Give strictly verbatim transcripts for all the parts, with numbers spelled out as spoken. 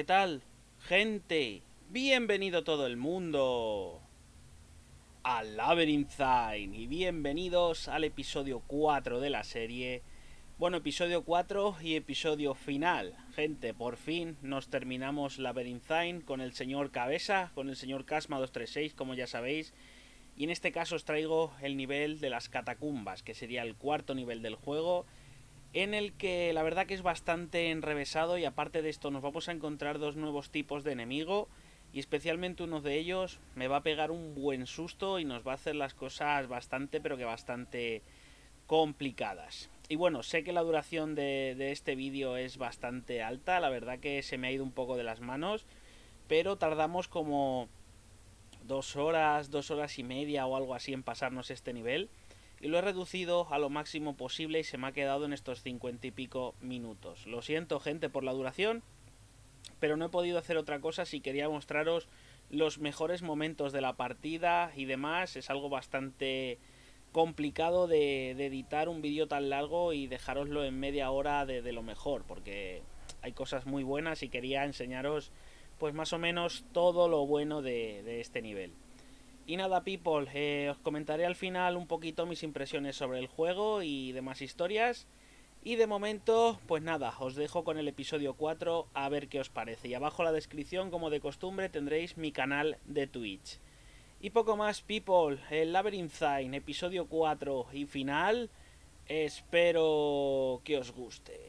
¿Qué tal, gente? Bienvenido todo el mundo al Labyrinthine y bienvenidos al episodio cuatro de la serie. Bueno, episodio cuatro y episodio final. Gente, por fin nos terminamos Labyrinthine con el señor Cabeza, con el señor Casma doscientos treinta y seis, como ya sabéis. Y en este caso os traigo el nivel de las catacumbas, que sería el cuarto nivel del juego, en el que la verdad que es bastante enrevesado, y aparte de esto nos vamos a encontrar dos nuevos tipos de enemigo, y especialmente uno de ellos me va a pegar un buen susto y nos va a hacer las cosas bastante, pero que bastante complicadas. Y bueno, sé que la duración de, de este vídeo es bastante alta, la verdad que se me ha ido un poco de las manos, pero tardamos como dos horas, dos horas y media o algo así en pasarnos este nivel, y lo he reducido a lo máximo posible y se me ha quedado en estos cincuenta y pico minutos. Lo siento, gente, por la duración, pero no he podido hacer otra cosa si quería mostraros los mejores momentos de la partida y demás. Es algo bastante complicado de, de editar un vídeo tan largo y dejároslo en media hora de, de lo mejor, porque hay cosas muy buenas y quería enseñaros pues más o menos todo lo bueno de, de este nivel. Y nada, people, eh, os comentaré al final un poquito mis impresiones sobre el juego y demás historias. Y de momento, pues nada, os dejo con el episodio cuatro a ver qué os parece. Y abajo en la descripción, como de costumbre, tendréis mi canal de Twitch. Y poco más, people, el Labyrinthine, episodio cuatro y final, espero que os guste.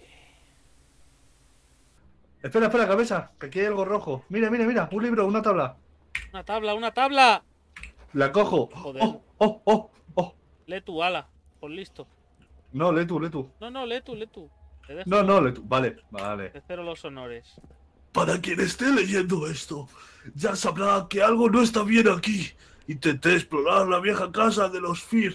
Espera, espera, cabeza, que aquí hay algo rojo. Mira, mira, mira, un libro, una tabla. ¡Una tabla, una tabla! La cojo. Joder, ¡Oh, oh, oh, oh! lee tu ala, pues listo. No, lee tú, lee tú. No, no, lee tú, lee tú. Te No, dejo, no, lee tú. Vale, vale. te cero los honores. Para quien esté leyendo esto, ya sabrá que algo no está bien aquí. Intenté explorar la vieja casa de los Fear.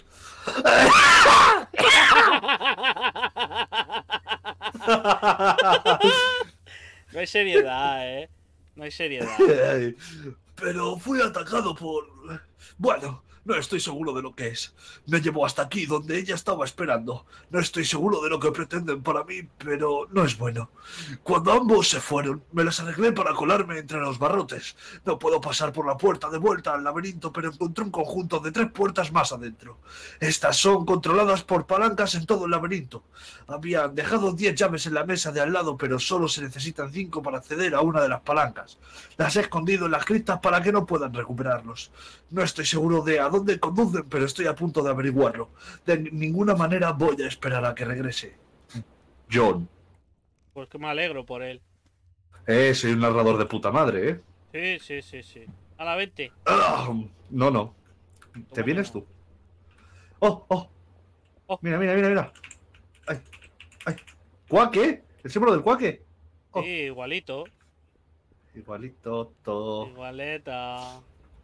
No hay seriedad, eh. No hay seriedad. Pero fui atacado por... Bueno, no estoy seguro de lo que es. Me llevó hasta aquí, donde ella estaba esperando. No estoy seguro de lo que pretenden para mí, pero no es bueno. Cuando ambos se fueron, me las arreglé para colarme entre los barrotes. No puedo pasar por la puerta de vuelta al laberinto, pero encontré un conjunto de tres puertas más adentro. Estas son controladas por palancas en todo el laberinto. Habían dejado diez llaves en la mesa de al lado, pero solo se necesitan cinco para acceder a una de las palancas. Las he escondido en las criptas para que no puedan recuperarlos. No estoy seguro de a dónde conducen, pero estoy a punto de averiguarlo. De ninguna manera voy a esperar a que regrese. John. Pues que me alegro por él. Eh, soy un narrador de puta madre, eh. Sí, sí, sí, sí. A la vente. Ah, no, no. ¿Te que vienes no? tú? Oh, oh. Oh. Mira, mira, mira, mira. Ay, ay. ¿Cuaque? ¿El símbolo del cuaque? Sí, Oh. igualito. Igualito, todo. Igualeta.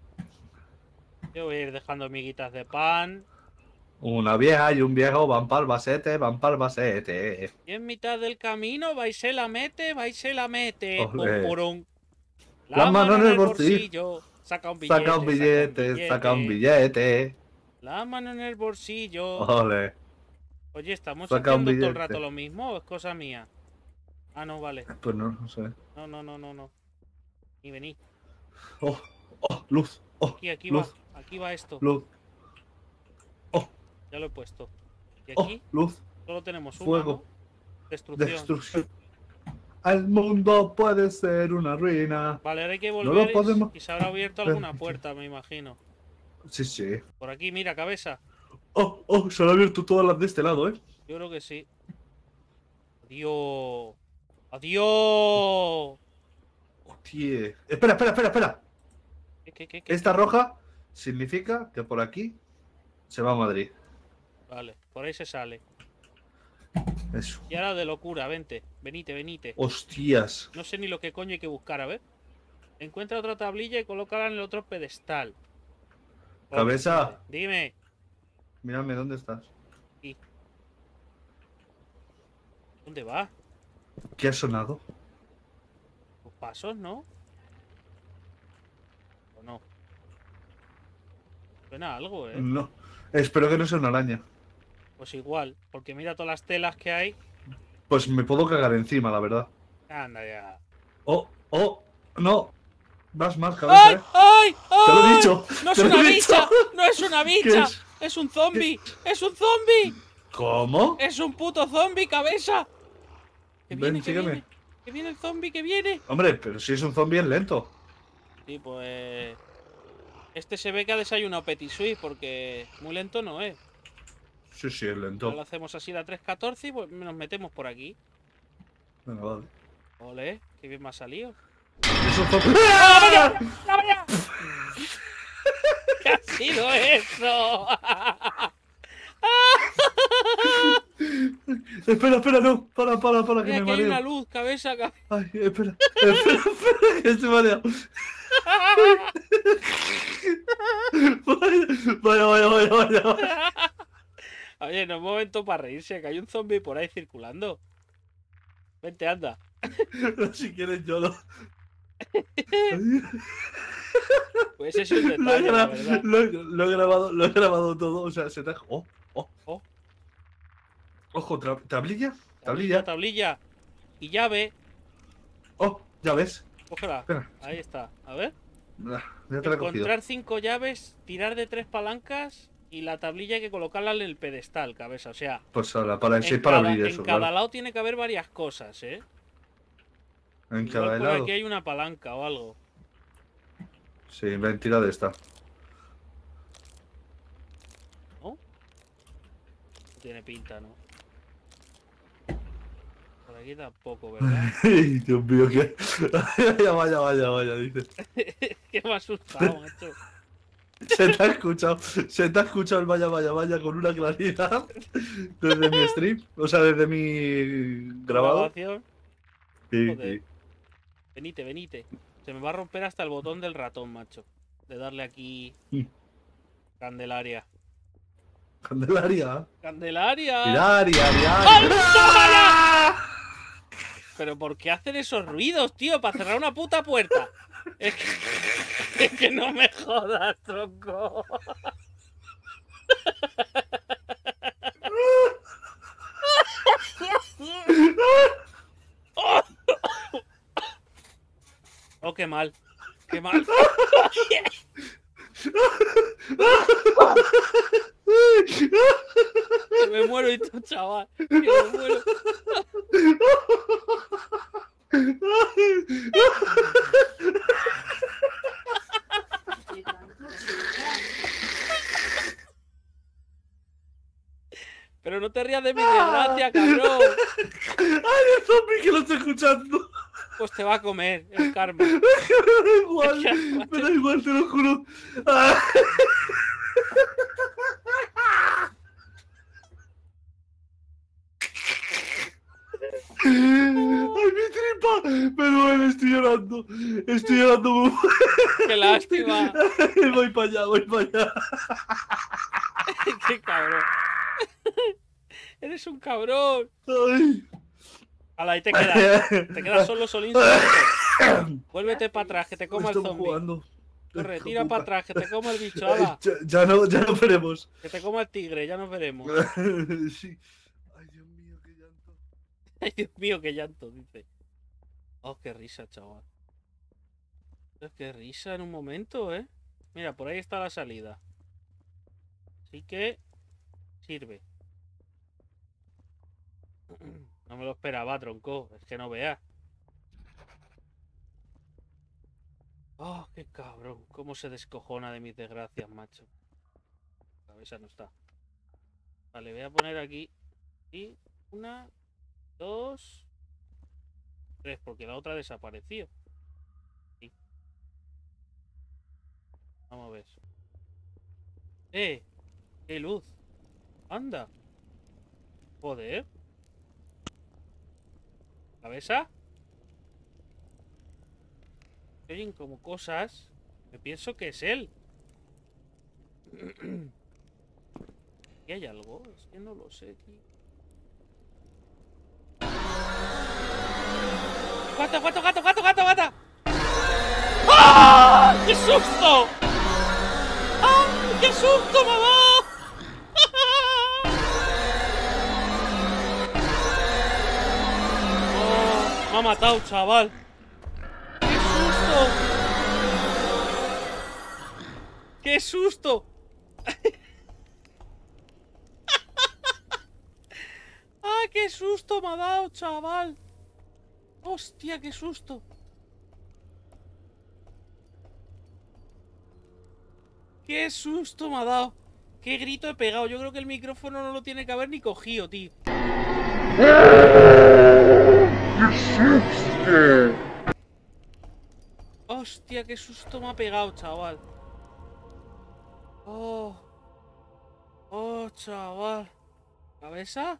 Yo voy a ir dejando miguitas de pan. Una vieja y un viejo van pa'l basete, van pa'l basete. Y en mitad del camino va y se la mete, va y se la mete. Pum, Ole. purum. La, La mano en el bolsillo. Saca un billete. Saca un billete, saca un billete. La mano en el bolsillo. Ole. Oye, ¿estamos Saca un haciendo todo el billete. rato lo mismo o es cosa mía? Ah, no, vale. Pues no, no sé. No, no, no, no, no. Ni vení. Oh, oh, luz. Oh, Aquí, aquí luz, va. Aquí va esto. luz. Oh, Ya lo he puesto. Y oh, aquí luz. solo tenemos una, Fuego. ¿no? Destrucción. Destrucción. El mundo puede ser una ruina. Vale, ahora hay que No volver lo y- podemos y se habrá abierto alguna puerta, me imagino. Sí, sí. Por aquí, mira, cabeza. Oh, oh, se han abierto todas las de este lado, ¿eh? Yo creo que sí. Adiós. Adiós. Hostia. Espera, espera, espera, espera. ¿Qué, qué, qué, qué? Esta roja significa que por aquí se va a Madrid. Vale, por ahí se sale. Eso. Y ahora de locura, vente. Venite, venite. Hostias. No sé ni lo que coño hay que buscar, a ver. Encuentra otra tablilla y colócala en el otro pedestal. Cabeza. Vale, dime. Mírame, ¿dónde estás? Aquí. ¿Dónde va? ¿Qué ha sonado? Los pasos, ¿no? ¿O no? Suena algo, ¿eh? No. Espero que no sea una araña. Pues igual, porque mira todas las telas que hay. Pues me puedo cagar encima, la verdad. Anda ya. Oh, Oh, no. Vas mal, cabeza, ¡Ay! eh. ¡Ay! ¡Ay! Te lo he dicho. ¡No es te lo una he bicha! dicho. ¡No es una ¿Qué bicha! es? ¡Es un zombie! ¡Es un zombie! ¿Cómo? ¡Es un puto zombie, cabeza! ¡Que viene, Ven, que sígueme. viene! ¡Que viene el zombie, que viene! Hombre, pero si es un zombie es lento. Sí, pues... Este se ve que ha desayunado Petit Suisse porque muy lento no es. Sí, sí, es Ahora lo lento. hacemos así a la tres catorce y pues nos metemos por aquí. Venga, vale. Ole, qué bien me ha salido. Es un zombie. ¡Ah, vaya! ¿Qué ha sido eso? Espera, espera, no. Para, para, para, que Mira, me que hay una mareo. luz, cabeza, cabeza. Ay, espera, espera, espera, que estoy mareado. Vaya, vaya, vaya, vaya, vaya. Oye, no es momento para reírse, que hay un zombie por ahí circulando. Vente, anda. Si quieres, yo lo. Pues ese es un Lo he, detalle, la gra- verdad. lo he- lo he grabado, lo he grabado todo. O sea, se te ha. Oh, oh, Oh. Ojo, tra- tablilla, Tablilla, tablilla. tablilla. Y llave. Oh, ya ves. Cógela. Espera. Ahí está. A ver. Ah, ya te la he cogido. Encontrar cinco llaves, tirar de tres palancas y la tablilla hay que colocarla en el pedestal, cabeza. O sea, Pues ahora, para en sí, en para cada, abrir en eso, cada claro. lado tiene que haber varias cosas, ¿eh? En Igual cada por lado. aquí hay una palanca o algo. Sí, mentira de esta. ¿No? No tiene pinta, ¿no? Por aquí tampoco, ¿verdad? Ay, Dios mío, que. Vaya, vaya, vaya, vaya, dice. Que me ha asustado, macho. Se te ha escuchado, se te ha escuchado el vaya, vaya, vaya con una claridad desde mi stream, o sea, desde mi grabado. Grabación. Sí, Joder. sí. Venite, venite. Se me va a romper hasta el botón del ratón, macho. De darle aquí. Mm. Candelaria. Candelaria. ¡Candelaria! Miraria, ¡Ay, miraria. ¿Pero por qué hacen esos ruidos, tío? Para cerrar una puta puerta. Es que, es que no me jodas, tronco. Oh, qué mal. Qué mal. Que me muero y tú, chaval. Que me muero. Pero no te rías de mi desgracia, cabrón. ¡Ay, el zombie que lo estoy escuchando! Pues te va a comer el karma. Me da igual, Es que- me da igual, te lo juro. Ah. ¡Ay, mi tripa! Me duele, estoy llorando. Estoy llorando muy Qué lástima. Voy para allá, voy para allá. Qué cabrón. Eres un cabrón. Ay. Ala, ahí te quedas. Te quedas solo, solín, solito. Vuélvete para atrás, que te coma el Estamos zombie. jugando. Corre, Hijo tira puta. para atrás, que te coma el bicho, ala. Ya, ya no, ya no veremos. Que te coma el tigre, ya nos veremos. Sí. Ay, Dios mío, qué llanto. Ay, Dios mío, qué llanto, dice. Oh, qué risa, chaval. Oh, qué risa en un momento, ¿eh? Mira, por ahí está la salida. Así que... sirve. No me lo esperaba, tronco. Es que no veas. Oh, qué cabrón. Cómo se descojona de mis desgracias, macho. La cabeza no está. Vale, voy a poner aquí. Y una, dos, tres, porque la otra desapareció. Sí. Vamos a ver. ¡Eh! ¡Qué luz! ¡Anda! Joder. ¿Cabeza? Se oyen como cosas. Me pienso que es él. ¿Y hay algo? Es que no lo sé, tío. ¡Gato, gato, gato, gato, gato, gato! ¡Ah! ¡Qué susto! ¡Ah! ¡Qué susto, mamá! Oh, me ha matado, chaval. ¡Qué susto! ¡Ah, qué susto me ha dado, chaval! ¡Hostia, qué susto! ¡Qué susto me ha dado! ¡Qué grito he pegado! Yo creo que el micrófono no lo tiene que haber ni cogido, tío. ¡Hostia, qué susto me ha pegado, chaval! ¡Oh! ¡Oh, chaval! ¿Cabeza?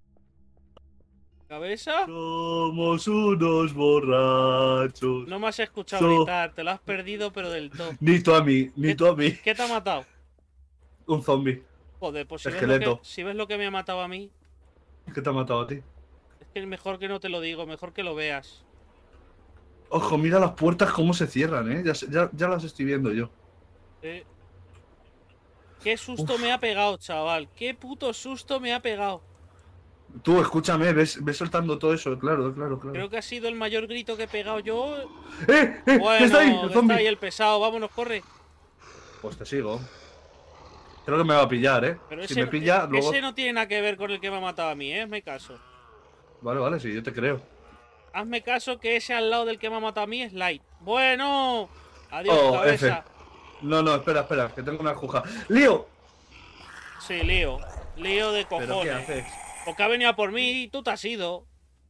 ¿Cabeza? Somos unos borrachos. No me has escuchado So- gritar, te lo has perdido, pero del todo. Ni tú a mí, ni ¿Qué- tú a mí. ¿Qué te ha matado? Un zombie. Joder, pues si ves, lo Esqueleto. que, si ves lo que me ha matado a mí, ¿Qué te ha matado a ti? es que mejor que no te lo digo, mejor que lo veas. Ojo, mira las puertas cómo se cierran, ¿eh? Ya, se- ya, ya las estoy viendo yo. Eh. Qué susto Uf. me ha pegado, chaval. Qué puto susto me ha pegado. Tú, escúchame, ves, ves soltando todo eso, claro, claro, claro. Creo que ha sido el mayor grito que he pegado yo. ¡Eh! ¡Eh! Bueno, ¿Qué está ahí? que ¡El está zombie! ahí el pesado. Vámonos, corre. Pues te sigo. Creo que me va a pillar, ¿eh? Pero si ese, me pilla, e- luego... ese no tiene nada que ver con el que me ha matado a mí, ¿eh? Hazme caso. Vale, vale, sí, yo te creo. Hazme caso que ese al lado del que me ha matado a mí es Light. Bueno. Adiós, Oh, cabeza. F. No, no, espera, espera, que tengo una juja. ¡Lío! Sí, lío. Lío de ¿Pero qué cojones. haces? Porque ha venido a por mí y tú te has ido.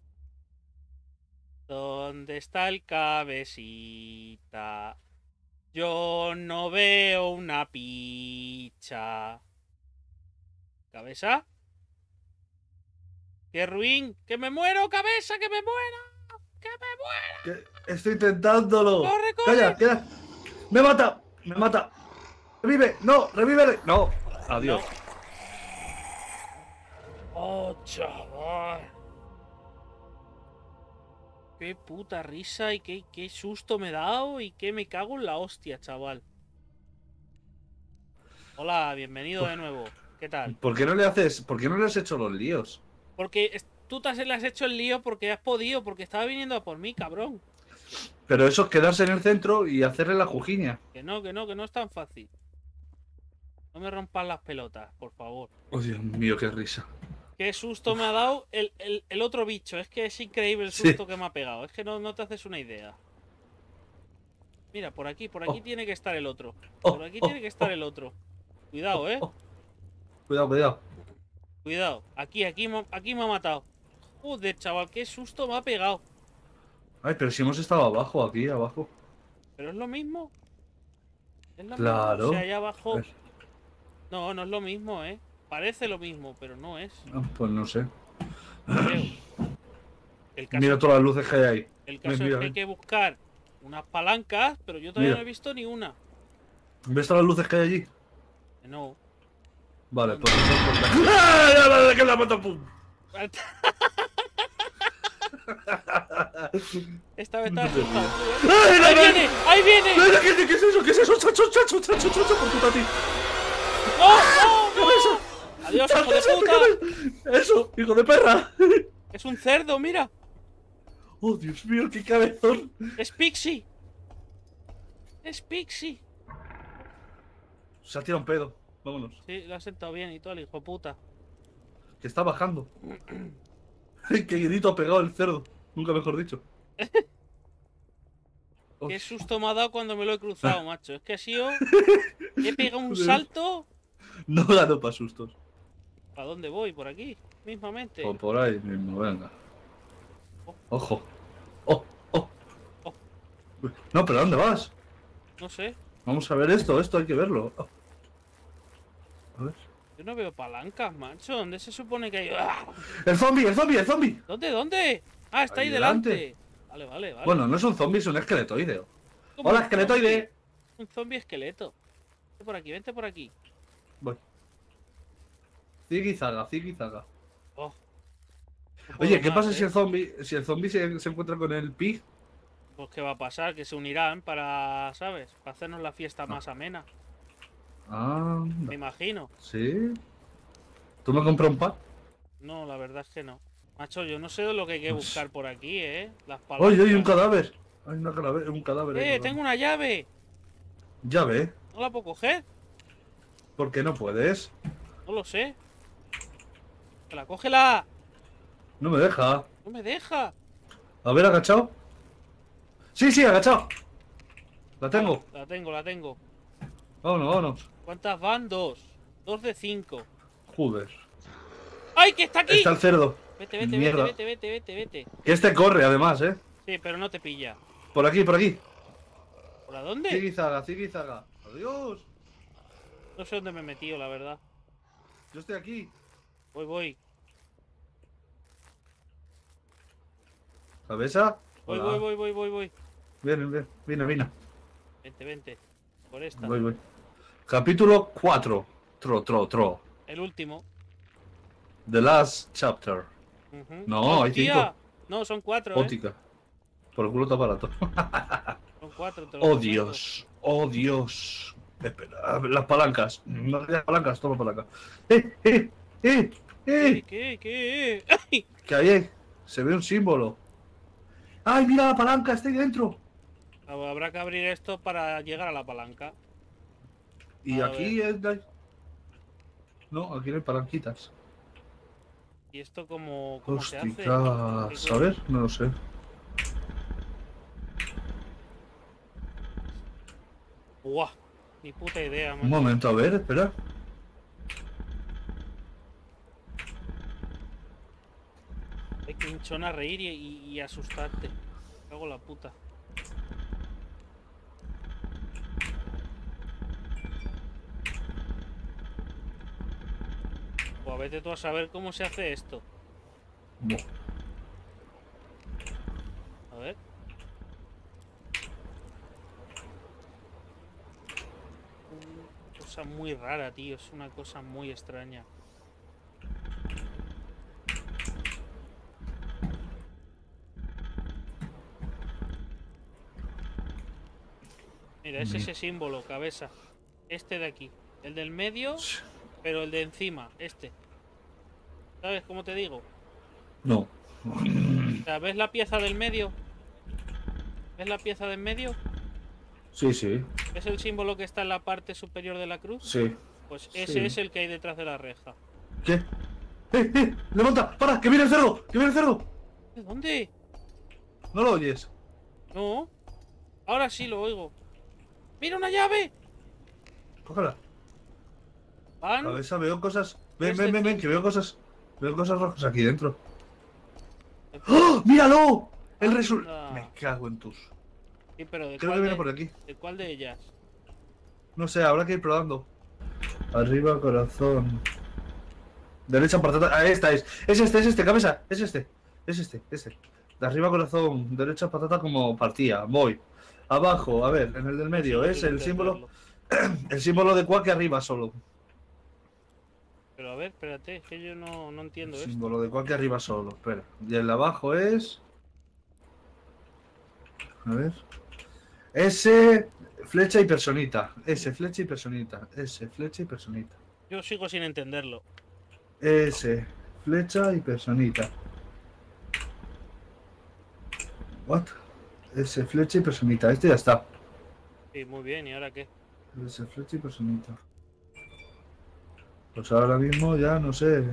¿Dónde está el cabecita? Yo no veo una picha. ¿Cabeza? ¡Qué ruin! ¡Que me muero, cabeza! ¡Que me muera! ¡Que me muera! Que estoy intentándolo. ¡Corre, corre! Calla, queda. ¡Me mata! ¡Me mata! ¡Revive! ¡No! ¡Revívele! ¡No! Adiós. ¡Oh, chaval! ¡Qué puta risa y qué, qué susto me he dado y qué me cago en la hostia, chaval! Hola, bienvenido de nuevo. ¿Qué tal? ¿Por qué no le haces? ¿Por qué no le has hecho los líos? Porque es- tú te has, le has hecho el lío porque has podido, porque estaba viniendo a por mí, cabrón. Pero eso es quedarse en el centro y hacerle la jujiña. Que no, que no, que no es tan fácil. No me rompas las pelotas, por favor. Oh, Dios mío, qué risa. Qué susto me ha dado el, el- el otro bicho. Es que es increíble el Sí. susto que me ha pegado. Es que no, no te haces una idea. Mira, por aquí, por aquí Oh. tiene que estar el otro. Oh, Por aquí oh, tiene que estar oh. el otro. Cuidado, eh. Oh. Cuidado, cuidado. Cuidado. Aquí, aquí, me- aquí me ha matado. Joder, chaval, qué susto me ha pegado. Ay, pero si hemos estado abajo, aquí, abajo. ¿Pero es lo mismo? ¿Es lo Claro. mismo? O sea, allá abajo... Es- No, no es lo mismo, ¿eh? Parece lo mismo, pero no es. ah, Pues no sé. Creo. El caso, Mira todas las luces que hay ahí. el caso es mira, que hay ven. que buscar unas palancas, pero yo todavía Mira. no he visto ni una. ¿Ves todas las luces que hay allí? Que No. Vale, pues eso es porque- ¡Ah! ¡Ya la que la mató! ¡Pum! Esta vez estás asustado. ¡Ay, no, ¡Ahí no! viene! ¡Ahí viene! ¡Ay, ¿Qué, qué, qué es eso? ¿Qué es eso? ¡Chacho, chacho, chacho, chacho! ¡Por puta ti! ¡No, no, no! ¡Adiós, hijo de puta! ¡Eso, hijo de perra! Es un cerdo, mira. ¡Oh, Dios mío, qué cabezón! Es Pixie. Es Pixie. Se ha tirado un pedo. Vámonos. Sí, lo has sentado bien y todo, el hijo de puta. Que está bajando. ¡Ay, qué grito ha pegado el cerdo! Nunca mejor dicho. Oh, Qué susto me ha dado cuando me lo he cruzado, macho. Es que ha sido... He pegado un salto... no gano para sustos. ¿A dónde voy? ¿Por aquí? Mismamente. O por ahí mismo, venga. Ojo. Oh, oh. Oh. No, pero ¿a dónde vas? No sé. Vamos a ver esto, esto hay que verlo. Oh. A ver. Yo no veo palancas, macho. ¿Dónde se supone que hay...? ¡Ah! ¡El zombie, el zombie, el zombie! ¿Dónde? ¿Dónde? Ah, está ahí, Ahí delante. delante. Vale, vale, vale. Bueno, no es un zombie, es un esqueletoide. Como ¡Hola, un esqueletoide! zombie. Un zombie esqueleto. Vente por aquí, vente por aquí. Voy. Ziggy-zaga, ziggy-zaga. Oh. No Oye, puedo ¿qué más, pasa ¿eh? si el zombie, si el zombie se, se encuentra con el pig? Pues qué va a pasar, que se unirán para, ¿sabes? Para hacernos la fiesta más amena. Ah, Me imagino. sí. ¿Tú me compras un pan? No, la verdad es que no. Macho, yo no sé lo que hay que Pues- buscar por aquí, ¿eh? Las ¡Oye, palancas. hay un cadáver! Hay una cadáver, un cadáver. ahí ¡Eh, colgando. tengo una llave! Llave, ¿eh? ¿No la puedo coger? ¿Por qué no puedes? No lo sé. ¡La cógela! No me deja. ¡No me deja! A ver, agachado. Sí, sí, agachado. La tengo. La tengo, la tengo. Vámonos, vámonos. ¿Cuántas van? Dos. Dos de cinco. Joder. ¡Ay, que está aquí! Está el cerdo. Vete, vete, Mierda. vete, vete, vete, vete, vete. Que este corre, además, ¿eh? Sí, pero no te pilla. Por aquí, por aquí. ¿Por a dónde? Zigizaga, zigizaga. Adiós. No sé dónde me he metido, la verdad. Yo estoy aquí. Voy, voy. ¿Cabeza? Voy, Hola. voy, voy, voy, voy, voy. Viene, viene, viene, viene. Vente, vente. Por esta. Voy, voy. Capítulo cuatro. Tro, tro, tro. El último. The last chapter. Ujú. No, hay ¡Hostia! cinco. No, son cuatro, ¿eh? Ótica. Por el culo está barato. Son cuatro, te lo Oh, prometo. Dios. Oh, Dios. Espera, a ver, las palancas. No las palancas, toma palanca. ¡Eh, eh, eh! ¿Qué, ¡Eh! qué, qué? ¡Ay! Que ahí se ve un símbolo. ¡Ay, mira la palanca! ¡Está ahí dentro! Habrá que abrir esto para llegar a la palanca. Y A aquí es... No, aquí no hay palanquitas. ¿Y esto cómo, cómo se hace? ¿Qué Hosticas. coño? A ver, no lo sé. Buah, ni puta idea, Un man. momento, a ver, espera. Hay que hinchón a reír y, y- y asustarte. Me cago en la puta. Pues vete tú a saber cómo se hace esto. Buah. A ver. Una cosa muy rara, tío. Es una cosa muy extraña. Mira, es ese símbolo, cabeza. Este de aquí. El del medio, pero el de encima, este. ¿Sabes cómo te digo? No. O sea, ¿ves la pieza del medio? ¿Ves la pieza del medio? Sí, sí, ¿Ves el símbolo que está en la parte superior de la cruz? sí. Pues ese Sí. es el que hay detrás de la reja. ¿Qué? ¡Eh, eh! ¡Levanta! ¡Para! ¡Que viene el cerdo! ¡Que viene el cerdo! ¿De dónde? ¿No lo oyes? No. Ahora sí lo oigo. ¡Mira una llave! Cógela. Van. Cabeza, veo cosas. Ven, Tres ven, de ven, ven, que cinco. veo cosas. Veo cosas rojas aquí dentro. ¡Oh! ¡Míralo! El Anda. resultado. Me cago en tus. Sí, pero ¿de Creo que cuál, viene de, por aquí. ¿de cuál de ellas? No sé, habrá que ir probando. Arriba, corazón. Derecha, patata. Ah, esta es. Es este, es este, cabeza. Es este. Es este, este. De arriba, corazón. Derecha, patata como partía. Voy. Abajo, a ver, en el del medio. No sé Es si el símbolo. entenderlo. El símbolo de Quack arriba solo. Pero a ver, espérate, es que yo no, no entiendo El esto. símbolo de Quack arriba solo. Espera. Y el de abajo es. A ver. S, flecha y personita. S, flecha y personita. S, flecha y personita. Yo sigo sin entenderlo. S, flecha y personita. What? S, flecha y personita. Este ya está. Sí, muy bien, ¿y ahora qué? S, flecha y personita. Pues ahora mismo ya no sé.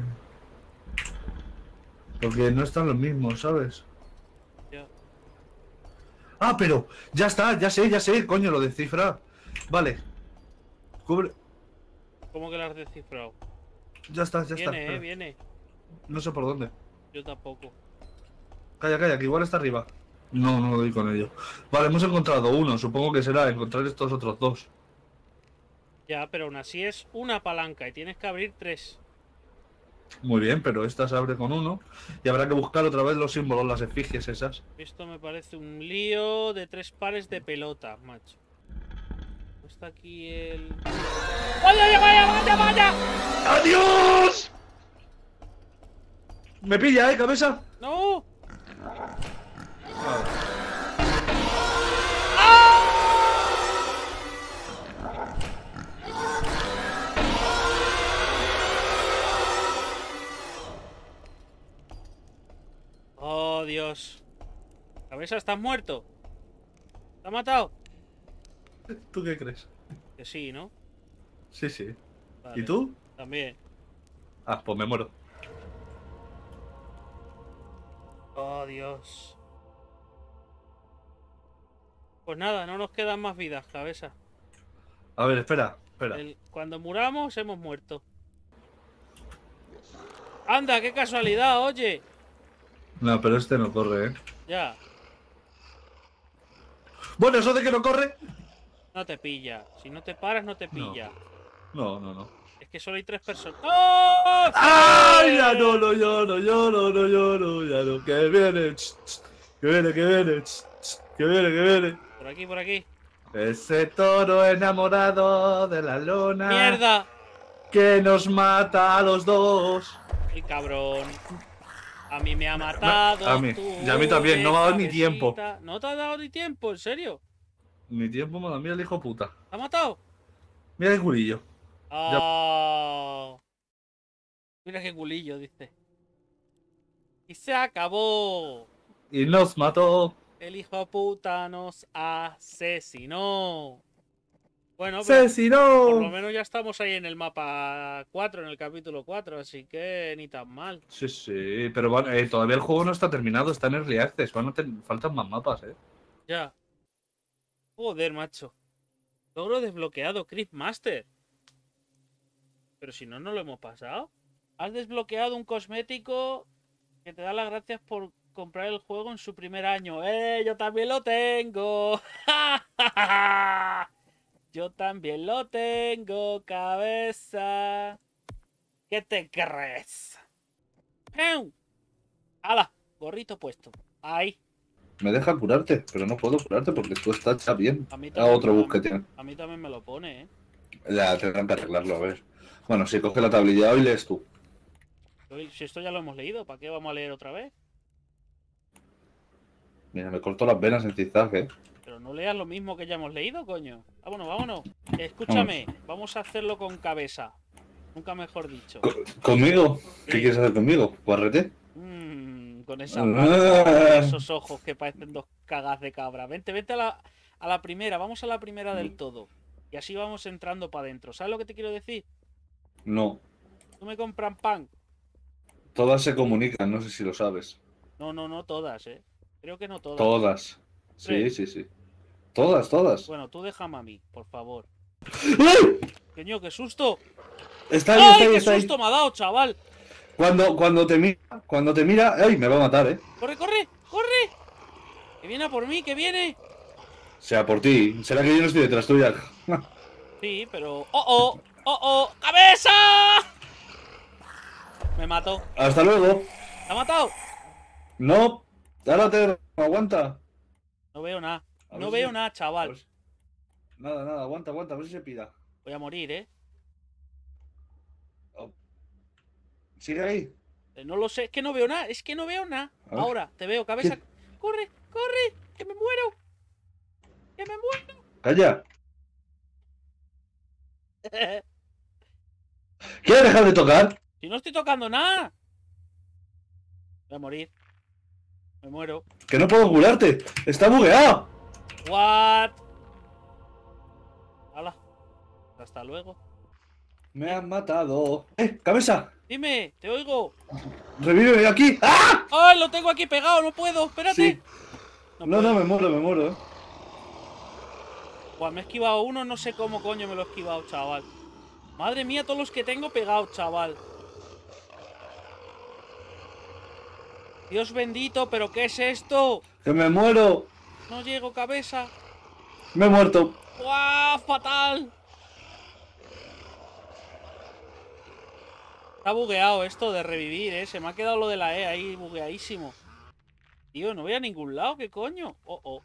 Porque no están los mismos, ¿sabes? Ya. Ah, pero ya está, ya sé, ya sé, coño, lo de cifra. Vale. Cubre. ¿Cómo que lo has descifrado? Ya está, ya está. Viene, eh, espera. viene. No sé por dónde. Yo tampoco. Calla, calla, que igual está arriba. No, no lo doy con ello. Vale, hemos encontrado uno. Supongo que será encontrar estos otros dos. Ya, pero aún así es una palanca y tienes que abrir tres. Muy bien, pero esta se abre con uno. Y habrá que buscar otra vez los símbolos, las efigies esas. Esto me parece un lío de tres pares de pelota, macho. ¿No está aquí el...? ¡Vaya, vaya, vaya, vaya! ¡Adiós! Me pilla, ¿eh, cabeza? ¡No! ¡Oh, Dios! ¿Cabeza, estás muerto? ¿Te ha matado? ¿Tú qué crees? Que sí, ¿no? Sí, sí. Vale, ¿Y tú? También. Ah, pues me muero. Oh, Dios. Pues nada, no nos quedan más vidas, cabeza. A ver, espera, espera. El- cuando muramos, hemos muerto. Anda, qué casualidad, oye. No, pero este no corre, ¿eh? Ya, Bueno, eso de que no corre. no te pilla. Si no te paras, no te pilla. No, no, no. Es que solo hay tres personas. ¡Oh! ¡Ay! Ya no, no lloro, lloro, no lloro, ya no. Que viene, ch, ch, que viene, que viene, ch, ch, que viene, que viene. Por aquí, por aquí. Ese toro enamorado de la lona. ¡Mierda! Que nos mata a los dos. El cabrón. A mí me ha matado. a mí. tú, Y a mí también, no me ha dado ni cabecita. tiempo. ¿No te ha dado ni tiempo? ¿En serio? Mi tiempo me da, mira el hijo puta. ¿Te ha matado? Mira el culillo. Ah. Mira qué culillo, dice. Y se acabó. Y nos mató. El hijo puta nos asesinó. Bueno, pero por lo ¡Asesinó! menos ya estamos ahí en el mapa cuatro, en el capítulo cuatro, así que ni tan mal. Sí, sí, pero bueno, eh, todavía el juego no está terminado, está en Early Access, van a ten- faltan más mapas, eh. Ya. Joder, macho. Logro desbloqueado, Crypt Master. Pero si no, no lo hemos pasado. Has desbloqueado un cosmético que te da las gracias por comprar el juego en su primer año. ¡Eh! Yo también lo tengo. Yo también lo tengo, cabeza. ¿Qué te crees? ¡Pum! ¡Hala! Gorrito puesto. Ahí. Me deja curarte, pero no puedo curarte porque tú estás ya bien. A mí A también, otro me- bus que tiene. a mí también me lo pone, ¿eh? Ya, tendrán que arreglarlo, a ver. Bueno, si coge la tablilla hoy lees tú. Oye, si esto ya lo hemos leído, ¿para qué vamos a leer otra vez? Mira, me corto las venas en zigzag, eh. Pero no leas lo mismo que ya hemos leído, coño. Vámonos, vámonos. Escúchame, vamos a hacerlo con cabeza. Nunca mejor dicho. Co- ¿Conmigo? ¿Qué Sí. quieres hacer conmigo? ¿Guarrete? Mm, con esa barba, esos ojos que parecen dos cagas de cabra. Vente, vente a la, a la primera, vamos a la primera del todo. Y así vamos entrando para adentro. ¿Sabes lo que te quiero decir? No. ¿Tú me compran pan? Todas se comunican, no sé si lo sabes. No, no, no todas, ¿eh? Creo que no todas. Todas. Sí, Sí. sí, sí. Todas, todas. Bueno, tú déjame a mí, por favor. ¡Ay! Coño, qué susto. Está ahí, ¡Ay, está ahí, qué está ahí. susto me ha dado, chaval! Cuando, cuando te mira, cuando te mira, ¡ay! Me va a matar, eh. ¡Corre, corre, corre! ¡Que viene a por mí, que viene! Sea por ti. ¿Será que yo no estoy detrás tuya? Sí, pero... ¡Oh, oh! ¡Oh, oh! ¡Cabeza! Me mató. Hasta luego. ¿Te ha matado? No. Ahora te aguanta. No veo nada. A ver No si- veo nada, a chaval. ver si- Nada, nada, aguanta, aguanta, a ver si se pira. Voy a morir, ¿eh? Oh. Sigue ahí. Eh, No lo sé. Es que no veo nada. Es que no veo nada. A ver. Ahora, te veo, cabeza. ¿Qué? ¡Corre, corre! ¡Que me muero! ¡Que me muero! Calla. ¿Quieres dejar de tocar? Si no estoy tocando nada. Voy a morir. Me muero. Que no puedo curarte. Está bugueado. What? Hala. Hasta luego. Me han matado. ¡Eh, cabeza! Dime, te oigo. ¡Revíveme aquí! ¡Ah! ¡Ay, lo tengo aquí pegado! No puedo, espérate. Sí. No, puedo. no, me muero, me muero, eh. Buah, me he esquivado uno, no sé cómo coño me lo he esquivado, chaval. Madre mía, todos los que tengo pegados, chaval. Dios bendito, ¿pero qué es esto? ¡Que me muero! No llego, cabeza. Me he muerto. ¡Guau! ¡Fatal! Está bugueado esto de revivir, ¿eh? Se me ha quedado lo de la E ahí bugueadísimo. Tío, no voy a ningún lado, ¿qué coño? Oh, oh.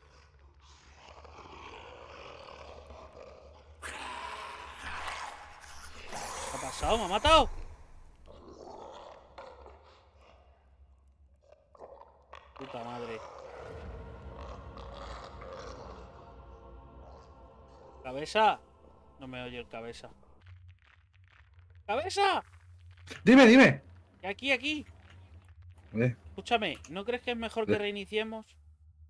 ¿Qué ha pasado? ¿Me ha matado? Puta madre. ¿Cabeza? No me oye el cabeza. ¡Cabeza! Dime, dime. Aquí, aquí. Eh, Escúchame, ¿no crees que es mejor que Eh. reiniciemos?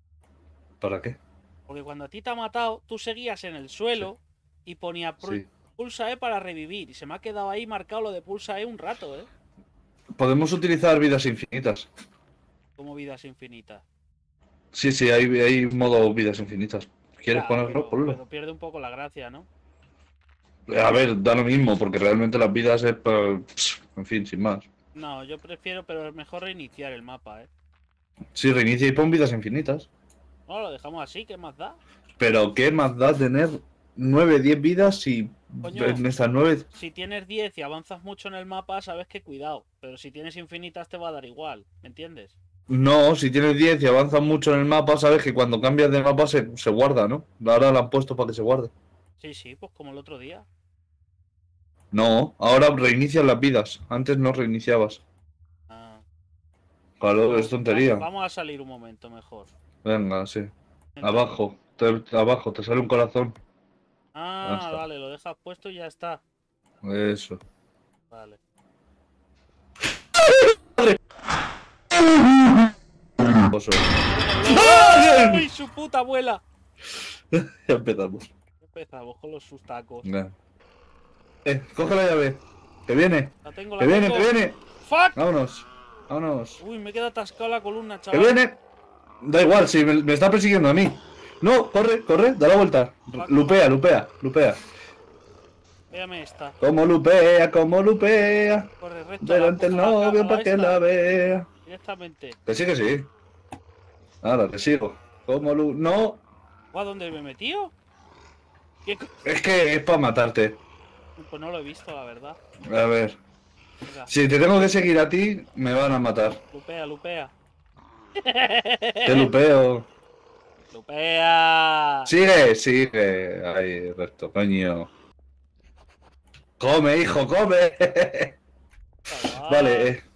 ¿Para qué? Porque cuando a ti te ha matado, tú seguías en el suelo y ponía pro- Sí. Pulsa E para revivir. Y se me ha quedado ahí marcado lo de pulsa E un rato, ¿eh? Podemos utilizar vidas infinitas. Como vidas infinitas. Sí, sí, hay, hay modo vidas infinitas. ¿Quieres Ya, ponerlo? pero, Ponlo. pero pierde un poco la gracia, ¿no? A ver, da lo mismo, porque realmente las vidas es... pa- En fin, sin más. No, yo prefiero, pero es mejor reiniciar el mapa, ¿eh? Sí, reinicia y pon vidas infinitas. No, lo dejamos así, ¿qué más da? Pero ¿qué más da tener nueve, diez vidas si Coño. en estas nueve... Si tienes diez y avanzas mucho en el mapa, sabes que cuidado. Pero si tienes infinitas te va a dar igual, ¿me entiendes? No, si tienes diez y avanzas mucho en el mapa, sabes que cuando cambias de mapa se, se guarda, ¿no? Ahora lo han puesto para que se guarde. Sí, sí, pues como el otro día. No, ahora reinicias las vidas. Antes no reiniciabas. Ah, Claro, bueno, es tontería. va- Vamos a salir un momento mejor. Venga, sí. Abajo, te, abajo, te sale un corazón. Ah, Basta. vale, lo dejas puesto y ya está. Eso. Vale. Oso. ¡Ay, su puta abuela! Ya empezamos. Empezamos con los sustacos. Venga. Eh, coge la llave. Que viene. La tengo, la Que viene, tengo. que viene. ¡Fuck! Vámonos. Vámonos. Uy, me queda atascada la columna, Que chaval. viene. Da igual, si me, me está persiguiendo a mí. No, corre, corre, da la vuelta. Lupea, lupea, lupea. Véame esta. Como lupea, como lupea. Corre recto. Delante el a la- a la- a novio la para que esta, la vea. Directamente. Que sí, que sí. Ahora, te sigo. Como lu... No, ¿A dónde me he metido? ¿Qué co- es que es para matarte. Pues no lo he visto, la verdad. A ver. Venga, Si te tengo que seguir a ti, me van a matar. lupea, lupea. Te lupeo. ¡Lupea! Sigue, sigue. Ahí, recto, coño. Come, hijo, come. Chaval. Vale, eh.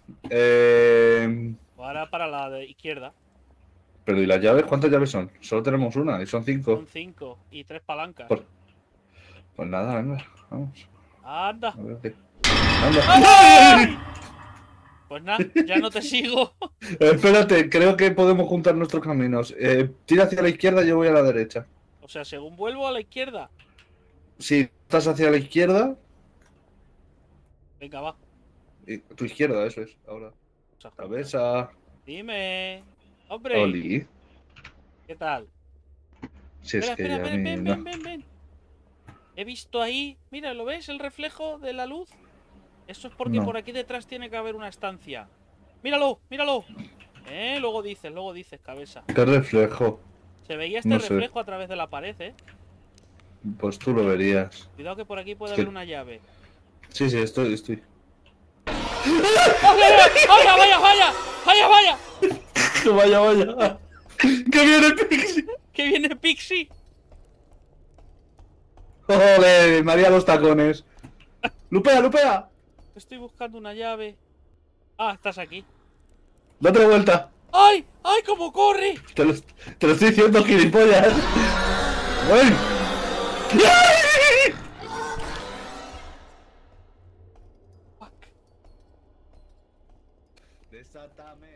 eh, Ahora para la de izquierda. Pero ¿y las llaves? ¿Cuántas llaves son? Solo tenemos una y son cinco. Son cinco y tres palancas. Por- Pues nada, venga, vamos. ¡Anda! A ver qué. Anda. ¡Ay! Pues nada, ya no te sigo. Eh, Espérate, creo que podemos juntar nuestros caminos. Eh, tira hacia la izquierda, yo voy a la derecha. O sea, según vuelvo a la izquierda. Si estás hacia la izquierda, Venga, va. y tu izquierda, eso es. Ahora. Cabeza. Dime. Hombre, Oli. ¿qué tal? Si es Espera, que espera, ya ven, ni- ven, no. ven, ven, ven. He visto ahí. Mira, ¿lo ves? El reflejo de la luz. Eso es porque No. por aquí detrás tiene que haber una estancia. ¡Míralo! ¡Míralo! Eh, luego dices, luego dices, cabeza. ¿Qué reflejo? Se veía este No sé. reflejo a través de la pared, eh. Pues tú lo verías. Cuidado que por aquí puede Es que- haber una llave. Sí, sí, estoy, estoy. ¡Vaya, vaya, vaya, vaya! ¡Vaya, vaya! Vaya, vaya. ¡Que viene Pixie! ¡Que viene Pixie! ¡Ole! María los tacones. ¡Lupea, lupea! Estoy buscando una llave. Ah, estás aquí. Date la vuelta. ¡Ay! ¡Ay, cómo corre! Te lo, te lo estoy diciendo, gilipollas. ¡Ven! Fuck. Desátame.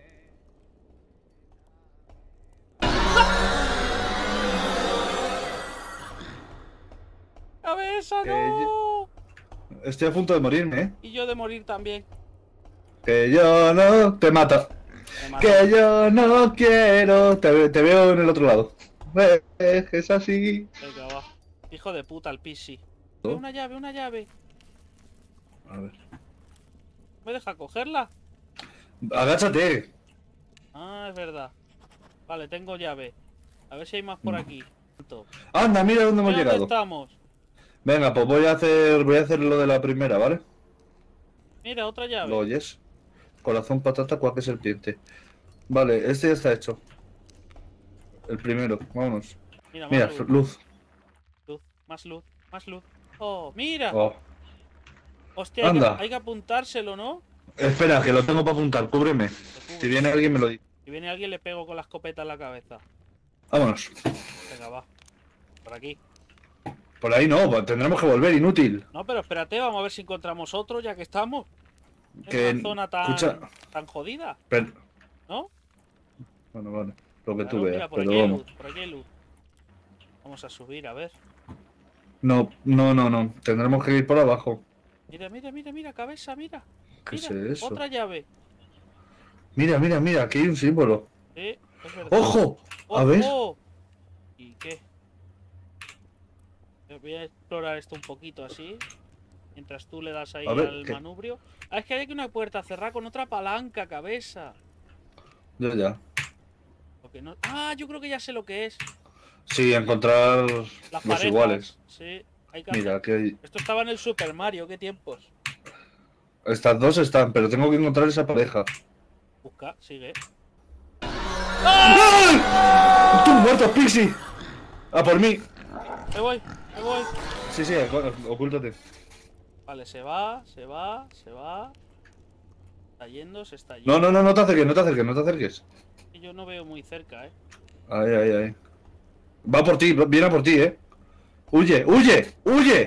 ¡Cabeza, Que no! Estoy a punto de morirme, ¿eh? Y yo de morir también. Que yo no... Te mata. Me mató. Que yo no quiero... Te, te veo en el otro lado. Eh, Es así. Venga, va. Hijo de puta, el Pixie. ¿No? Una llave, una llave. A ver. ¿Me deja cogerla? Agáchate. Ah, es verdad. Vale, tengo llave. A ver si hay más por Mm. aquí. Anda, mira dónde hemos Mira dónde llegado. estamos. Venga, pues voy a hacer... Voy a hacer lo de la primera, ¿vale? Mira, otra llave. ¿Lo oyes? Corazón, patata, cualquier serpiente. Vale, este ya está hecho. El primero, vámonos. Mira, más Mira, luz, luz. luz, más luz, más luz. Oh, mira. Oh. Hostia, hay que, Anda. hay que apuntárselo, ¿no? Espera, que lo tengo para apuntar, cúbreme. Te cubres. Si viene alguien me lo dice. Si viene alguien le pego con la escopeta en la cabeza. Vámonos. Venga, va. Por aquí. Por ahí no, pues tendremos que volver, inútil. No, pero espérate, vamos a ver si encontramos otro ya que estamos. En Que... una zona tan, Escucha... tan jodida, per- ¿no? Bueno, vale. Lo que Claro, tú mira, veas, por pero aquí hay vamos. luz, por aquí hay luz. Vamos a subir, a ver. No, no, no, no. Tendremos que ir por abajo. Mira, mira, mira, mira, cabeza, mira. ¿Qué es Mira, eso? otra llave. Mira, mira, mira, aquí hay un símbolo. Sí, es verdad. ¡Ojo! A ver. ¡Ojo! ¿Y qué? Voy a explorar esto un poquito así. Mientras tú le das ahí A ver, al ¿qué? manubrio. Ah, es que hay aquí una puerta cerrada con otra palanca, cabeza. Ya, ya. Lo que no... Ah, yo creo que ya sé lo que es. Sí, encontrar Las los parejas. iguales. Sí, hay que Mira, hacer- aquí hay... Esto estaba en el Super Mario, qué tiempos. Estas dos están, pero tengo que encontrar esa pareja. Busca, sigue. ¡Ay! ¡Tú muerto, Pixie! ¡A por mí! Me voy, me voy. Sí, sí, ocúltate. Vale, se va, se va, se va. Está yendo, se está No, yendo. no, no, no te acerques, no te acerques, no te acerques. Yo no veo muy cerca, eh. Ay, ay, ay. Va por ti, viene a por ti, eh. ¡Huye, huye, huye!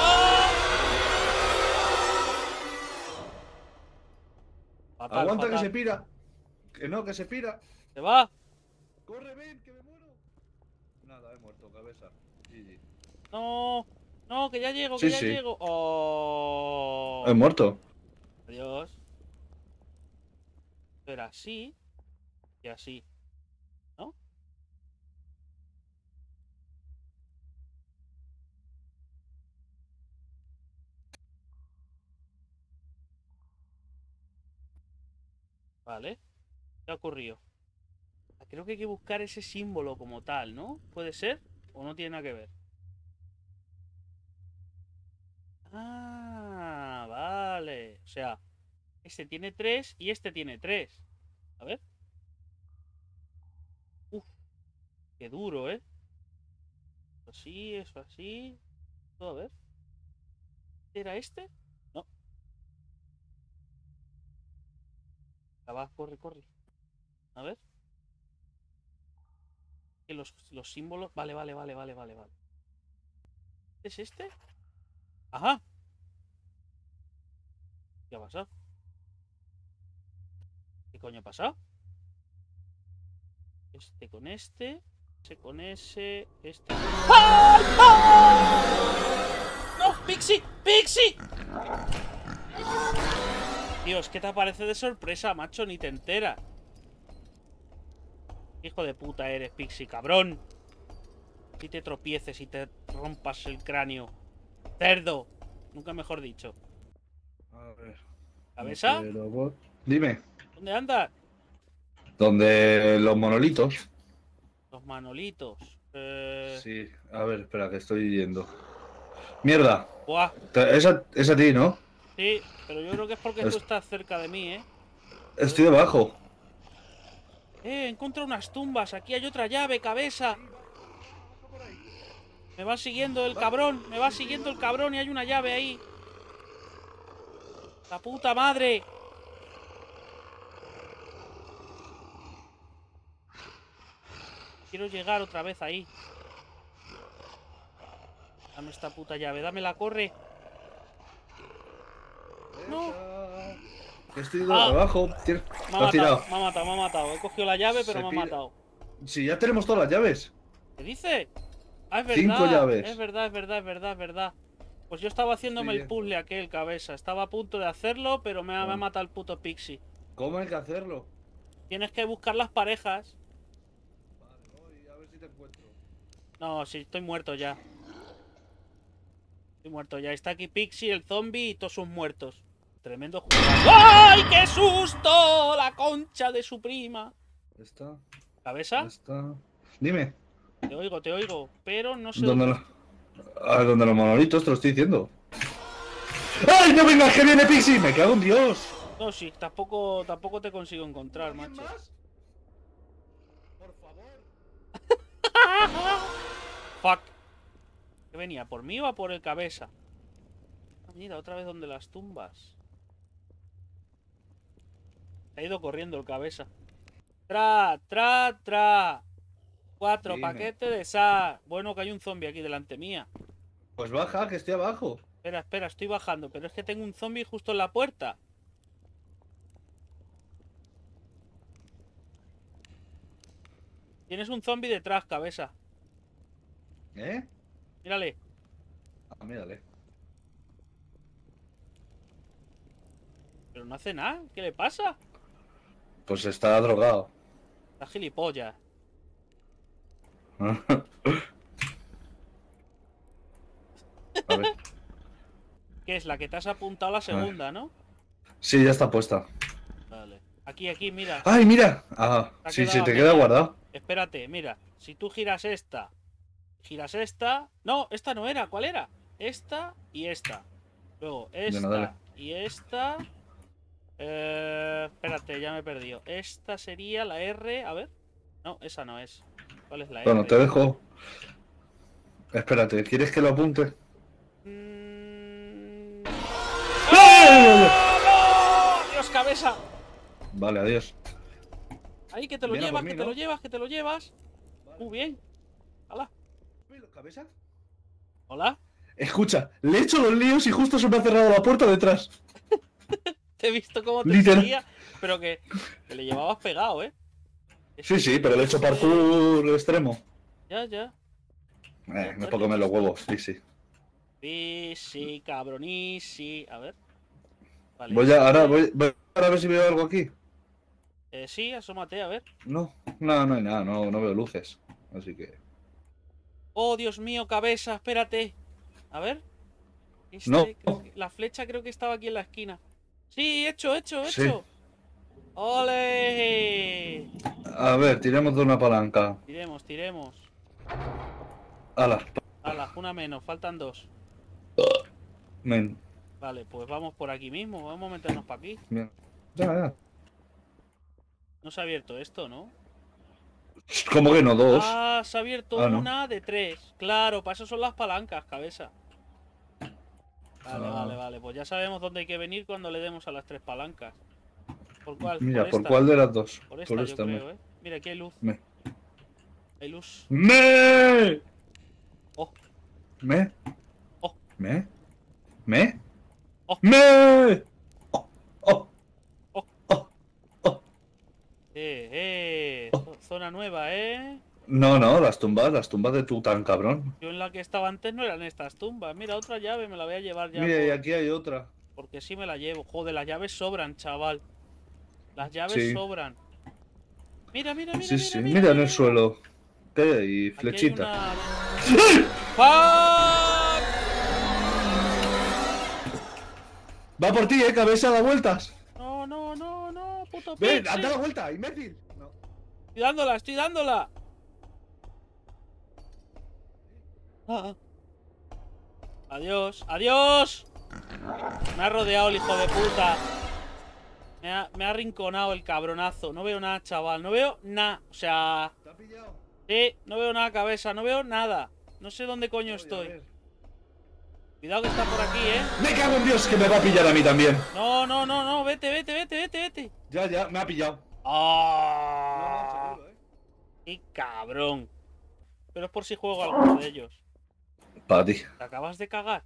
Fatal, Aguanta fatal. que se pira. Que no, que se pira. Se va. Corre, ven, que me muero. Nada, he muerto, cabeza. G G. No, no, que ya llego, Sí, que ya sí. llego. Oh. He muerto. Adiós. Pero así y así, ¿no? Vale. ¿Qué ha ocurrido? Creo que hay que buscar ese símbolo como tal, ¿no? ¿Puede ser? ¿O no tiene nada que ver? Ah, vale. O sea, este tiene tres y este tiene tres. A ver. Uf, qué duro, ¿eh? Eso así, eso así. Todo, a ver. ¿Era este? No. Ya va, corre, corre. A ver. Que los, los símbolos... Vale, vale, vale, vale, vale, vale. ¿Es este? Ajá. ¿Qué ha pasado? ¿Qué coño ha pasado? Este con este. Ese con ese. Este. ¡Ay! ¡Ah! ¡No! ¡Pixie! ¡Pixie! Dios, ¿qué te aparece de sorpresa, macho? Ni te enteras. Hijo de puta eres, Pixie, cabrón. Si te tropieces y te rompas el cráneo. Cerdo. Nunca mejor dicho. A ver. ¿Cabeza? Pero vos- Dime. ¿Dónde andas? Donde los monolitos. Los manolitos. Eh... Sí, a ver, espera, que estoy yendo. Mierda. Buah. Te- Es a, es a ti, ¿no? Sí, pero yo creo que es porque Es- tú estás cerca de mí, ¿eh? Estoy debajo. Eh, encuentro unas tumbas. Aquí hay otra llave, cabeza. Me va siguiendo el cabrón. Me va siguiendo el cabrón y hay una llave ahí. La puta madre. Quiero llegar otra vez ahí. Dame esta puta llave. Dámela, corre. No. Estoy Ah. debajo. Tien- Me ha Lo has tirado. matado, me ha matado, me ha matado. He cogido la llave, pero Se me ha pira. matado. Si ya tenemos todas las llaves. ¿Qué dice? Ah, es verdad. Cinco llaves. Es verdad, es verdad, es verdad, es verdad. Pues yo estaba haciéndome Estoy el bien. puzzle aquel, cabeza. Estaba a punto de hacerlo, pero me ha, me ha Ah. matado el puto Pixie. ¿Cómo hay que hacerlo? Tienes que buscar las parejas. Vale, voy a ver si te encuentro. No, sí, estoy muerto ya. Estoy muerto ya. Está aquí Pixie, el zombie y todos sus muertos. Tremendo juego. ¡Ay, qué susto! La concha de su prima. Está, ¿Cabeza? está. Dime. Te oigo, te oigo. Pero no sé ¿Dónde dónde... los, ah, ¿dónde los monolitos? Te lo estoy diciendo. ¡Ay, no vengas, que viene Pixie! ¡Me cago en Dios! No, sí, tampoco, tampoco te consigo encontrar, ¿Alguien macho. más? Por favor. Fuck. ¿Qué venía? ¿Por mí o a por el cabeza? Ah, mira, otra vez donde las tumbas. Se ha ido corriendo el cabeza. Tra, tra, tra. Cuatro Dime. paquetes de sal. Bueno, que hay un zombie aquí delante mía. Pues baja, que estoy abajo. Espera, espera, estoy bajando. Pero es que tengo un zombie justo en la puerta. Tienes un zombie detrás, cabeza. ¿Eh? Mírale. Ah, mírale. Pero no hace nada. ¿Qué le pasa? Pues está drogado. La gilipollas. A ver. ¿Qué es? La que te has apuntado la segunda, ¿no? Sí, ya está puesta. Vale. Aquí, aquí, mira. ¡Ay, mira! Ah, Te ha sí, sí, quedado te a queda media. guardado. Espérate, mira. Si tú giras esta, giras esta. No, esta no era. ¿Cuál era? Esta y esta. Luego Bueno, dale. esta y esta. Eh, espérate, ya me he perdido. Esta sería la R. A ver. No, esa no es. ¿Cuál es la R? Bueno, te dejo. Espérate, ¿quieres que lo apunte? Mm... ¡Ah! ¡Oh! ¡Dios, cabeza! Vale, adiós. Ahí, que te lo Viene a llevas, por mí, que te ¿no? lo llevas, que te lo llevas. Muy bien. Hola. ¿Cabeza? Hola. Escucha, le he hecho los líos y justo se me ha cerrado la puerta detrás. Te he visto cómo te Literal. seguía, pero que, que le llevabas pegado, ¿eh? Sí, sí, pero le he hecho parkour extremo. Ya, ya. Eh, no puedo comer los huevos, sí, sí. Sí, sí, cabronísimo. A ver. Vale. Voy a, ahora, voy, voy a ver si veo algo aquí. Eh, sí, asómate, a ver. No, no, no hay nada, no, no veo luces. Así que. Oh, Dios mío, cabeza, espérate. A ver. Este, No. creo que- la flecha creo que estaba aquí en la esquina. Sí, hecho, hecho, Sí. hecho. ¡Ole! A ver, tiremos de una palanca. Tiremos, tiremos. Ala, Hala, una menos, faltan dos. men. Vale, pues vamos por aquí mismo, vamos a meternos para aquí. Bien. Ya, ya. No se ha abierto esto, ¿no? ¿Cómo que no? Dos. Ah, se ha abierto Ah, no. una de tres. Claro, para eso son las palancas, cabeza. Vale, Ah. vale, vale. Pues ya sabemos dónde hay que venir cuando le demos a las tres palancas. ¿Por cuál? Mira, ¿por esta. cuál de las dos? Por esta, yo me- creo, ¿eh? Mira, aquí hay luz. Me. Hay luz. ¡Me! Oh, ¿Me? Oh. ¿Me? ¿Me? Oh. ¡Me! ¡Oh! ¡Oh! Oh. ¡Oh! ¡Oh! eh, eh. Oh. zo- Zona nueva, ¿eh? No, no, las tumbas, las tumbas de tu tan cabrón. Yo en la que estaba antes no eran estas tumbas. Mira, otra llave, me la voy a llevar ya. Mira, y por- aquí hay otra. Porque sí me la llevo. Joder, las llaves sobran, chaval. Las llaves Sí. sobran. Mira, mira, mira, Sí, mira, sí, mira, mira en mira. el suelo. ¿Qué hay ahí? Aquí hay Flechita. una- ¡Fuck! Va por ti, eh, cabeza, da vueltas. No, no, no, no, puto Ven, pixie. anda la vuelta, imbécil. No. Estoy dándola, estoy dándola. Ah. Adiós, adiós. Me ha rodeado el hijo de puta. Me ha, me ha arrinconado el cabronazo. No veo nada, chaval. No veo nada. O sea... ¿Te ha pillado? Sí, no veo nada, cabeza. No veo nada. No sé dónde coño Voy a estoy. ver. Cuidado que está por aquí, ¿eh? Me cago en Dios que me va a pillar a mí también. No, no, no, no. Vete, vete, vete, vete, vete. Ya, ya, me ha pillado. ¡Ah! No, no, seguro, eh. ¡Qué cabrón! Pero es por si juego a alguno de ellos. Para ti. ¿Te acabas de cagar?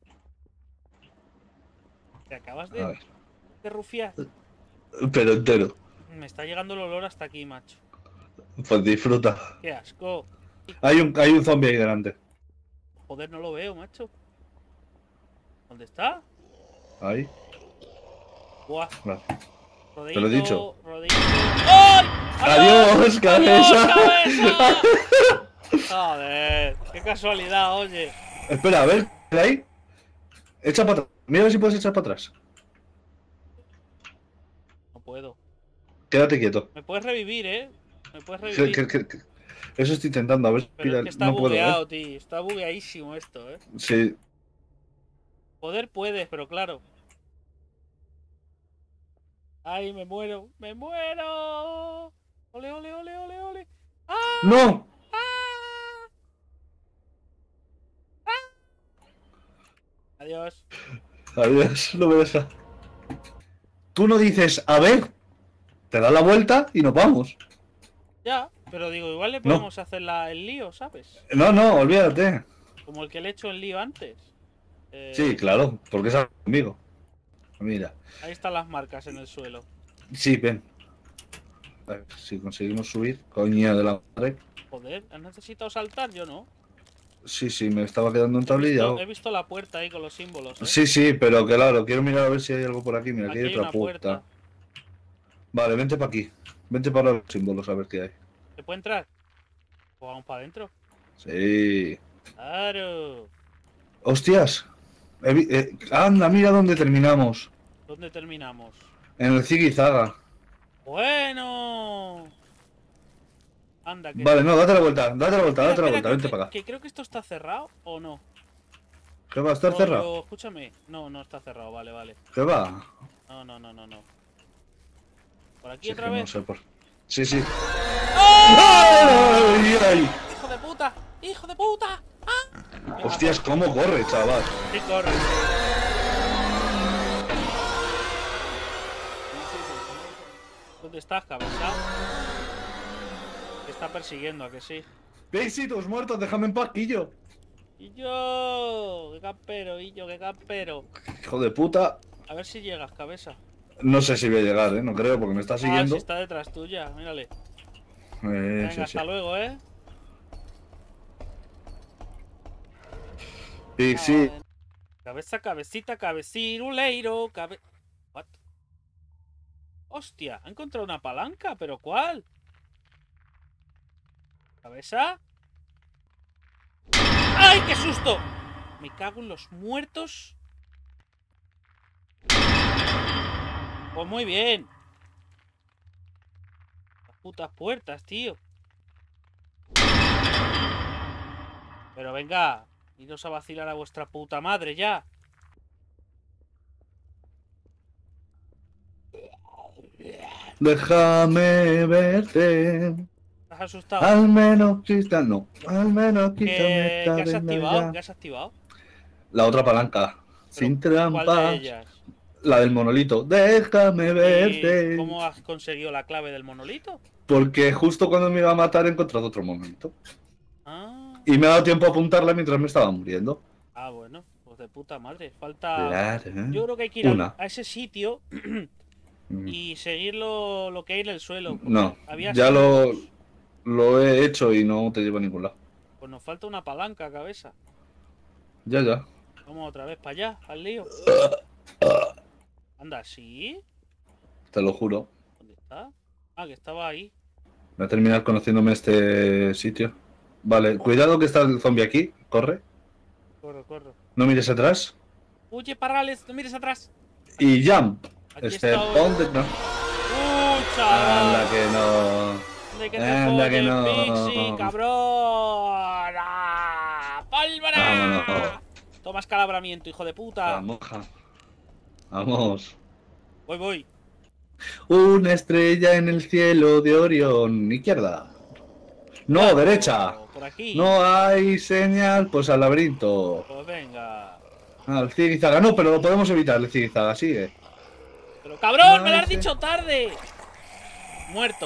¿Te acabas A de, ver. de rufiar? Pero entero. Me está llegando el olor hasta aquí, macho. Pues disfruta. ¡Qué asco! Hay un, hay un zombie ahí delante. Joder, no lo veo, macho. ¿Dónde está? Ahí. Buah. Vale. Rodeito, lo he dicho. rodeito. ¡Ay! Adiós, cabeza. ¡Adiós, cabeza! Joder, qué casualidad, oye. Espera, a ver, ¿de ahí? Echa para atrás. Mira a ver si puedes echar para atrás. No puedo. Quédate quieto. Me puedes revivir, ¿eh? Me puedes Que- revivir. que- que- que- Eso estoy intentando, a ver si Pero mira, es que está no puedo, bugueado, ¿eh? tío. Está bugueadísimo esto, ¿eh? Sí. Poder puedes, pero claro. ¡Ay, me muero! ¡Me muero! ¡Ole, ole, ole, ole, ole! ¡Ah! ¡No! ¡Ah! ¡Ah! Adiós. Adiós, no me deja. Tú no dices, a ver, te das la vuelta y nos vamos. Ya, pero digo, igual le No. podemos hacer la- el lío, ¿sabes? No, no, olvídate. Como el que le he hecho el lío antes. Eh, Sí, claro, porque es conmigo. Mira. Ahí están las marcas en el suelo. Sí, ven. A ver si conseguimos subir. Coña de la madre. Joder, ¿has necesitado saltar? Yo no. Sí, sí, me estaba quedando He visto, entablillado. he visto la puerta ahí con los símbolos, ¿eh? Sí, sí, pero claro, quiero mirar a ver si hay algo por aquí. Mira, Aquí aquí hay hay otra una puerta. puerta. Vale, vente para aquí. Vente para los símbolos a ver qué hay. ¿Se puede entrar? ¿O vamos para adentro? Sí. ¡Claro! Hostias. He vi- eh, anda, mira dónde terminamos. ¿Dónde terminamos? En el Zigizaga. ¡Bueno! Anda, que... Vale, no, date la vuelta, date la vuelta, Espera, date la espera, vuelta, creo vente que, para acá. que creo que esto está cerrado, ¿o no? ¿Qué va a estar Rollo, cerrado? escúchame. No, no está cerrado, vale, vale. ¿Qué va? No, no, no, no, no. ¿Por aquí Sí, otra que vez? no sé por... Sí, sí. ¡Oh! ¡Ay, ay! ¡Hijo de puta! ¡Hijo de puta! ¡Ah! Hostias, cómo corre, chaval. Sí, corre. ¿Dónde estás, cabeza? Te está persiguiendo, ¿a que sí? Pixie, tus muertos, déjame en paz, Quillo. Y yo, qué campero, y yo, qué campero. Hijo de puta. A ver si llegas, cabeza. No sé si voy a llegar, ¿eh? No creo, porque me está Ah, siguiendo. si está detrás tuya, mírale. Eh, Venga, sí, sí. hasta luego, ¿eh? Pixie. Ah, cabeza, cabecita, cabeciruleiro, cabe... What? Hostia, ha encontrado una palanca, ¿pero cuál? ¿Cabeza? ¡Ay, qué susto! Me cago en los muertos. Pues muy bien. Las putas puertas, tío. Pero venga, iros a vacilar a vuestra puta madre ya. Déjame verte. ¿Estás asustado? Al menos quita, no. Al menos quítame ¿Qué, esta qué has venda activado? ya. ¿Qué has activado? La otra palanca. Sin ¿Cuál de trampas. ellas? La del monolito. Déjame verte. ¿Y cómo has conseguido la clave del monolito? Porque justo cuando me iba a matar he encontrado otro monolito. Ah, Y me ha dado tiempo a apuntarla mientras me estaba muriendo. ah bueno, pues de puta madre. Falta... Claro. Yo creo que hay que ir a, Una. a ese sitio Mm. y seguir lo, lo que hay en el suelo. porque No, había ya lo, símbolos. lo he hecho y no te llevo a ningún lado. Pues nos falta una palanca, cabeza. Ya, ya. Vamos otra vez para allá, al lío. Anda, ¿sí? Te lo juro. ¿Dónde está? Ah, que estaba ahí. Voy a terminar conociéndome este sitio. Vale, cuidado que está el zombie aquí. Corre. Corro, corro. No mires atrás. Oye, parrales, no mires atrás. Y jump. Aquí Este, está. ¿dónde? No. ¡Uh, chaval! Anda que no. De que te Anda que follen, no. Pixie, cabrón. ¡Ah! ¡Pólvora! Vámonos. Toma escalabramiento, hijo de puta. Vamos. Vamos. Voy, voy. Una estrella en el cielo de Orión. Izquierda. No, Claro, derecha. Por aquí. No hay señal, pues al laberinto. Pues venga. Al zigizaga. No, pero lo podemos evitar, el zigizaga, sigue. Pero cabrón, No me lo has hay se- dicho tarde. Muerto.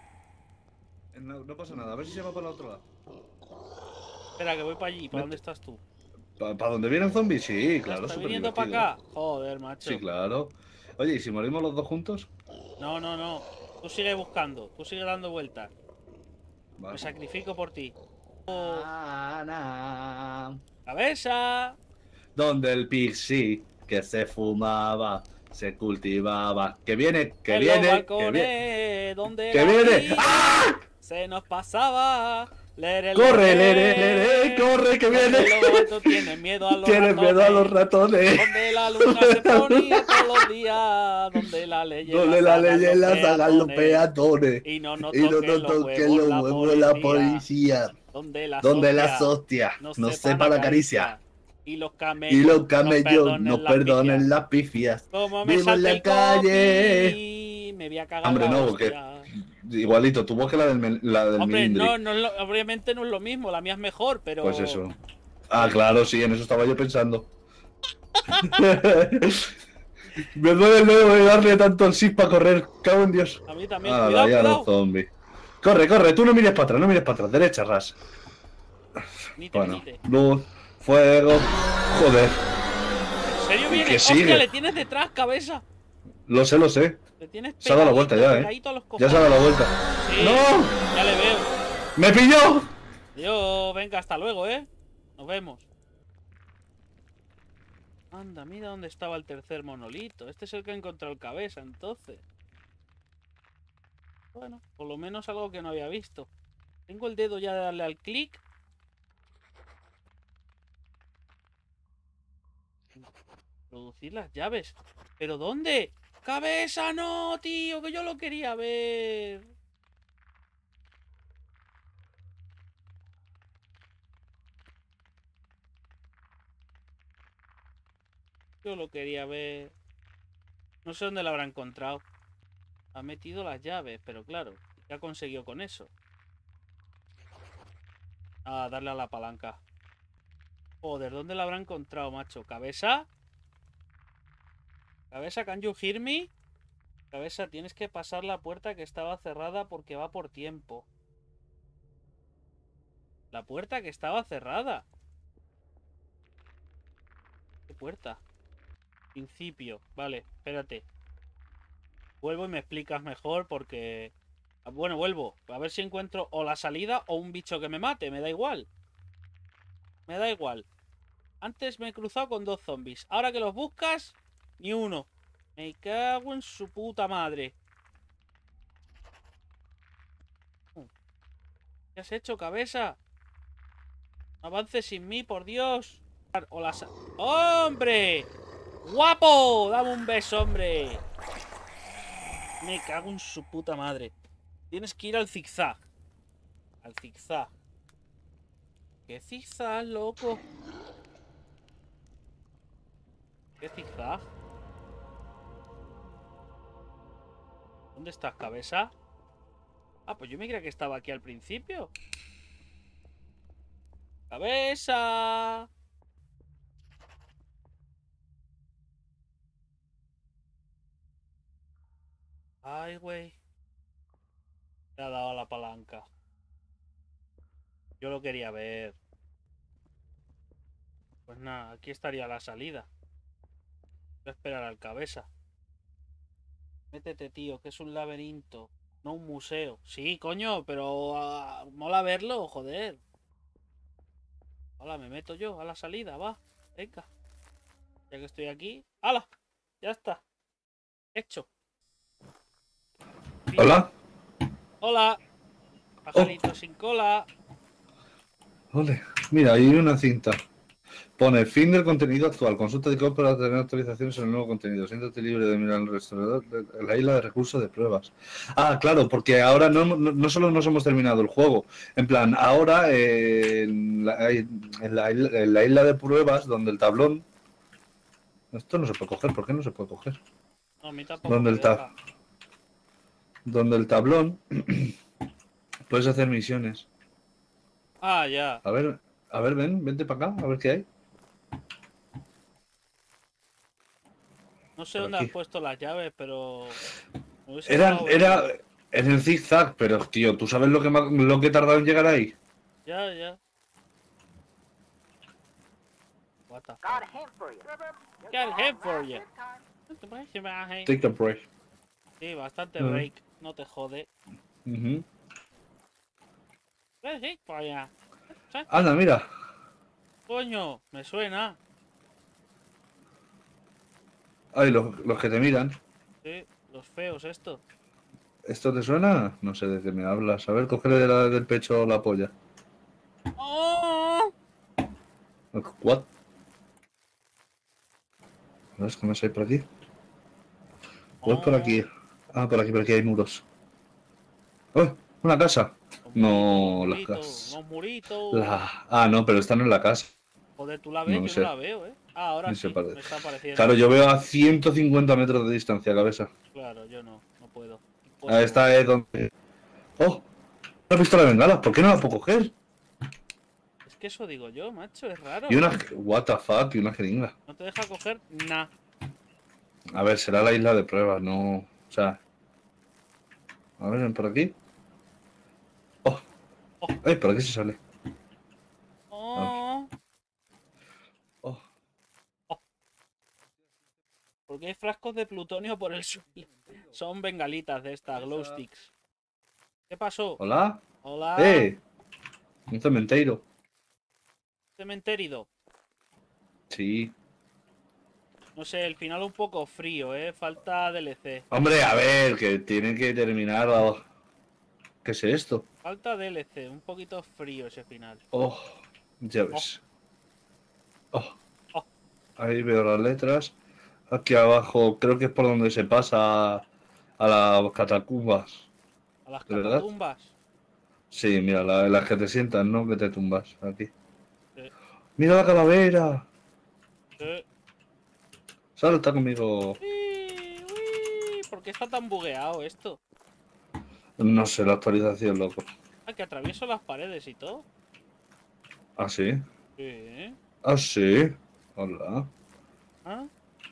No, no pasa nada, a ver si se va para el otro lado. Espera, que voy para allí. ¿Para Vete. dónde estás tú? ¿Para dónde viene el zombie? Sí, claro, ¿Estás súper viniendo divertido. para acá? Joder, macho. Sí, claro. Oye, ¿y si morimos los dos juntos? No, no, no. Tú sigue buscando. Tú sigue dando vueltas. Me Vale. sacrifico por ti. Oh, Ana. ¡cabeza! Donde el pixie que se fumaba, se cultivaba. Que viene, que en viene, los que balcones, viene. donde ¡Que la viene! vida ¡Ah! se nos pasaba. Lere, ¡Corre, lere, lere, lere! ¡Corre, que viene! Donde los gatos tienen miedo a los Tienes miedo a los ratones. ratones. Donde la luna se ponía todos los días. Donde la ley Donde la ley la hagan los peatones. Y no nos Y no toquen nos los toquen huevos los la huevos de la policía. policía. Donde las Donde hostias las hostias no no sepan sepan la caricia. Y los camellos, Y los camellos no no perdonen las pifias. Como me Vivo en salte la el calle. copy, me voy a cagar Hombre, la no, hostia. Igualito, tu voz que la del, mel- la del Hombre, Melindri. no, no es lo- obviamente no es lo mismo, la mía es mejor, pero... Pues eso. Ah, claro, sí, en eso estaba yo pensando. Me duele el dedo de darle tanto al sit para correr. Cago en Dios. A mí también, Ah, cuidado, ya los cuidado. zombies. Corre, corre, tú no mires para atrás, no mires para atrás. Derecha, ras. Nite, Bueno, nite. luz, fuego. Joder, ¿En serio viene? que Hostia, sigue. le tienes detrás, cabeza. lo sé, lo sé. Le tienes Se ha dado la pegadito, vuelta ya, eh. pegadito a los Ya se ha cojones. dado la vuelta. Sí, ¡No! ya le veo. ¡Me pilló! Yo, venga, hasta luego, ¿eh? Nos vemos. Anda, mira dónde estaba el tercer monolito. Este es el que ha encontrado el cabeza, entonces. Bueno, por lo menos algo que no había visto. Tengo el dedo ya de darle al clic. Producir las llaves. ¿Pero dónde? ¡Cabeza no, tío! Que yo lo quería ver. Yo lo quería ver. No sé dónde lo habrá encontrado. Ha metido las llaves, pero claro, ¿qué ha conseguido con eso? Ah, darle a la palanca. Joder, ¿dónde la habrá encontrado, macho? ¿Cabeza? ¿Cabeza, can you hear me? Cabeza, tienes que pasar la puerta que estaba cerrada porque va por tiempo. La puerta que estaba cerrada. ¿Qué puerta? Principio. Vale, espérate. Vuelvo y me explicas mejor porque... Bueno, vuelvo. A ver si encuentro o la salida o un bicho que me mate. Me da igual. Me da igual. Antes me he cruzado con dos zombies. Ahora que los buscas, ni uno. Me cago en su puta madre. ¿Qué has hecho, cabeza? No avances sin mí, por Dios. O la sa- ¡Hombre! ¡Guapo! Dame un beso, hombre. Me cago en su puta madre. Tienes que ir al zigzag. Al zigzag. ¿Qué zigzag, loco? ¿Qué zigzag? ¿Dónde estás, cabeza? Ah, pues yo me creía que estaba aquí al principio. ¡Cabeza! Ay, güey. Le ha dado a la palanca. Yo lo quería ver. Pues nada, aquí estaría la salida. Voy a esperar al cabeza. Métete, tío, que es un laberinto. No un museo. Sí, coño, pero uh, mola verlo, joder. Hola, me meto yo a la salida, va. Venga. Ya que estoy aquí. ¡Hala! Ya está. Hecho. Fin. Hola. Hola. Pajarito oh. sin cola. Ole. Mira, hay una cinta. Pone fin del contenido actual. Consulta de código para tener actualizaciones en el nuevo contenido. Siéntate libre de mirar el restaurador de la isla de recursos de pruebas. Ah, claro, porque ahora no, no, no solo nos hemos terminado el juego. En plan, ahora eh, en, la, en, la, en la isla de pruebas, donde el tablón. Esto no se puede coger. ¿Por qué no se puede coger? No, a mí tampoco. Donde el, ta donde el tablón puedes hacer misiones. Ah, ya. A ver, a ver, ven, vente para acá, a ver qué hay. No sé dónde has puesto las llaves, pero... Era, era en el zigzag, pero tío, ¿tú sabes lo que, lo que he tardado en llegar ahí? Ya, ya. What the fuck? Got a him for you. Take a break. Sí, bastante uh -huh. break. No te jode. Uh -huh. For you. Anda, mira. Coño, me suena. Ay, los, los que te miran. Sí, los feos estos. ¿Esto te suena? No sé de qué me hablas. A ver, cógele de la, del pecho la polla. ¡Oh! ¿What? ¿Ves qué más hay por aquí? Pues oh. por aquí. Ah, por aquí, por aquí hay muros. ¡Oh! ¡Una casa! No, las casas. Los muritos. La... Ah, no, pero esta no es la casa. Joder, tú la ves, no, yo sé. No la veo, ¿eh? Ah, ahora no sí, me está apareciendo. Claro, yo veo a ciento cincuenta metros de distancia, cabeza. Claro, yo no, no puedo. Ahí está, es donde... ¡Oh! Una pistola de bengala, ¿por qué no la puedo coger? Es que eso digo yo, macho, es raro. Y una... What the fuck, y una jeringa. No te deja coger nada. A ver, será la isla de pruebas, no... O sea... A ver, ven por aquí. ¡Oh! oh. ¡Ay, por aquí se sale! ¡Oh! ¡Oh! ¡Oh! Porque hay frascos de plutonio por el suelo. Son bengalitas de estas, glow sticks. ¿Qué pasó? ¿Hola? Hola. ¡Eh! Un cementerio. Cementerio. Sí. No sé, el final un poco frío, ¿eh? Falta D L C. Hombre, a ver, que tienen que terminar. la- ¿Qué es esto? Falta D L C, un poquito frío ese final. Oh, ya Oh, ves. Oh, oh, ahí veo las letras. Aquí abajo creo que es por donde se pasa a las catacumbas. a las ¿De verdad? catatumbas. Sí, mira, la- las que te sientan, ¿no? Que te tumbas aquí. Sí, ¡Mira la calavera! sí. Salta conmigo. Uy, uy, ¿por qué está tan bugueado esto? No sé, la actualización, loco. Ah, que atravieso las paredes y todo. ¿Ah, sí? Sí. Ah, sí. Hola. ¿Ah?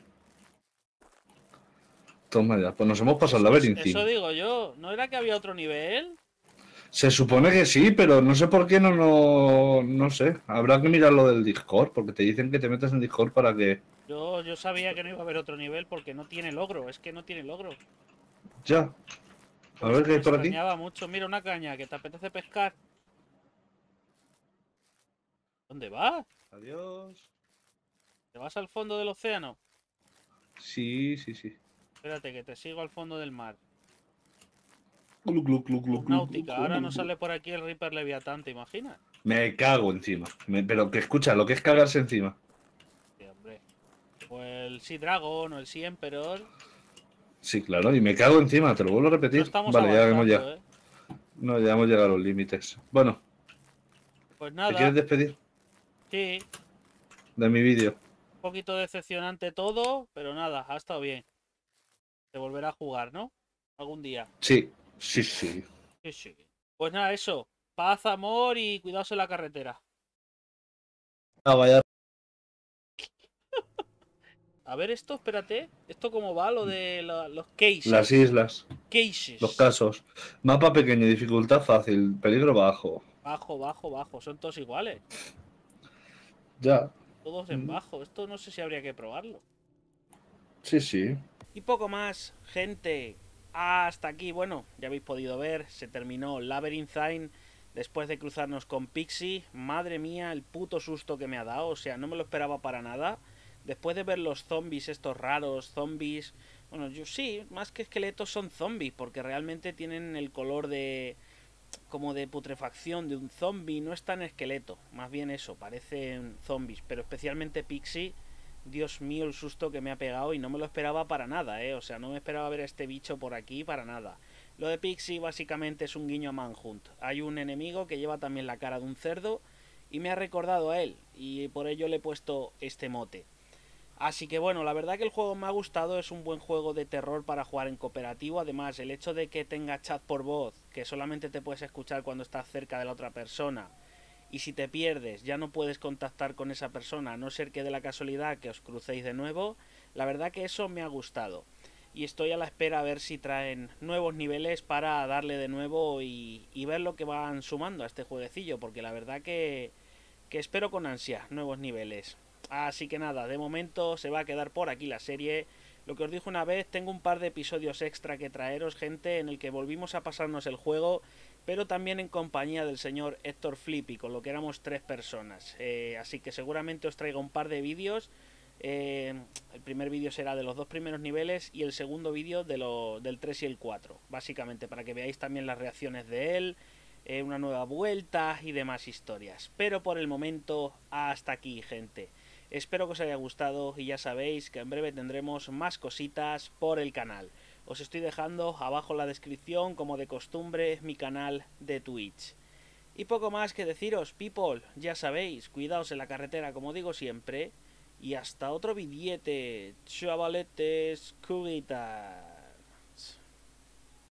Toma ya. Pues nos hemos pasado el Eso, es- laberinto. eso digo yo. ¿No era que había otro nivel? Se supone que sí, pero no sé por qué no, no, no sé. Habrá que mirar lo del Discord, porque te dicen que te metas en Discord para que... Yo, yo sabía que no iba a haber otro nivel porque no tiene logro. Es que no tiene logro. Ya. A Por ver eso qué me hay por aquí. extrañaba mucho. Mira una caña que te apetece pescar. ¿Dónde vas? Adiós. ¿Te vas al fondo del océano? Sí, sí, sí. Espérate, que te sigo al fondo del mar. Glu, glu, glu, glu, glu, Náutica. glu, Ahora glu, no glu. sale por aquí el Reaper Leviatán, ¿te imaginas? Me cago encima. Me- pero que escucha, lo que es cagarse encima. Sí, hombre. O el Sea Dragon o el Sea Emperor. Sí, claro, y me cago encima, te lo vuelvo a No repetir. estamos Vale, ya hemos avanzando, llegado. ¿eh? No, ya hemos llegado a los límites. Bueno, Pues ¿te quieres nada. despedir Sí. de mi vídeo? Un poquito decepcionante todo, pero nada, ha estado bien. Se volverá a jugar, ¿no? Algún día. Sí, sí, sí. Sí, sí. Pues nada, eso. Paz, amor y cuidados en la carretera. Ah, vaya. A ver esto, espérate. ¿Esto cómo va? Lo de la- los cases. Las islas, Cases. los casos. Mapa pequeño, dificultad fácil, peligro bajo. Bajo, bajo, bajo. Son todos iguales. Ya. Todos en bajo. Esto no sé si habría que probarlo. Sí, sí. Y poco más, gente. Hasta aquí, bueno, ya habéis podido ver, se terminó Labyrinthine después de cruzarnos con Pixie. Madre mía, el puto susto que me ha dado, o sea, no me lo esperaba para nada. Después de ver los zombies, estos raros zombies, bueno, yo sí, más que esqueletos son zombies, porque realmente tienen el color de... como de putrefacción de un zombie, no es tan esqueleto, más bien eso, parecen zombies, pero especialmente Pixie. Dios mío, el susto que me ha pegado y no me lo esperaba para nada, ¿eh? O sea, no me esperaba ver a este bicho por aquí para nada. Lo de Pixie básicamente es un guiño a Manhunt. Hay un enemigo que lleva también la cara de un cerdo y me ha recordado a él y por ello le he puesto este mote. Así que bueno, la verdad que el juego me ha gustado, es un buen juego de terror para jugar en cooperativo. Además, el hecho de que tenga chat por voz, que solamente te puedes escuchar cuando estás cerca de la otra persona, y si te pierdes ya no puedes contactar con esa persona, a no ser que de la casualidad que os crucéis de nuevo, la verdad que eso me ha gustado. Y estoy a la espera a ver si traen nuevos niveles para darle de nuevo y, y ver lo que van sumando a este jueguecillo, porque la verdad que, que espero con ansia nuevos niveles. Así que nada, de momento se va a quedar por aquí la serie. Lo que os dije una vez, tengo un par de episodios extra que traeros, gente, en el que volvimos a pasarnos el juego, pero también en compañía del señor Héctor Flippy, con lo que éramos tres personas. Eh, así que seguramente os traiga un par de vídeos. Eh, el primer vídeo será de los dos primeros niveles y el segundo vídeo de lo, del tres y el cuatro, básicamente para que veáis también las reacciones de él, eh, una nueva vuelta y demás historias. Pero por el momento, hasta aquí, gente. Espero que os haya gustado y ya sabéis que en breve tendremos más cositas por el canal. Os estoy dejando abajo en la descripción, como de costumbre, mi canal de Twitch. Y poco más que deciros, people, ya sabéis, cuidaos en la carretera como digo siempre. Y hasta otro vidiete, chavaletes, cuitas.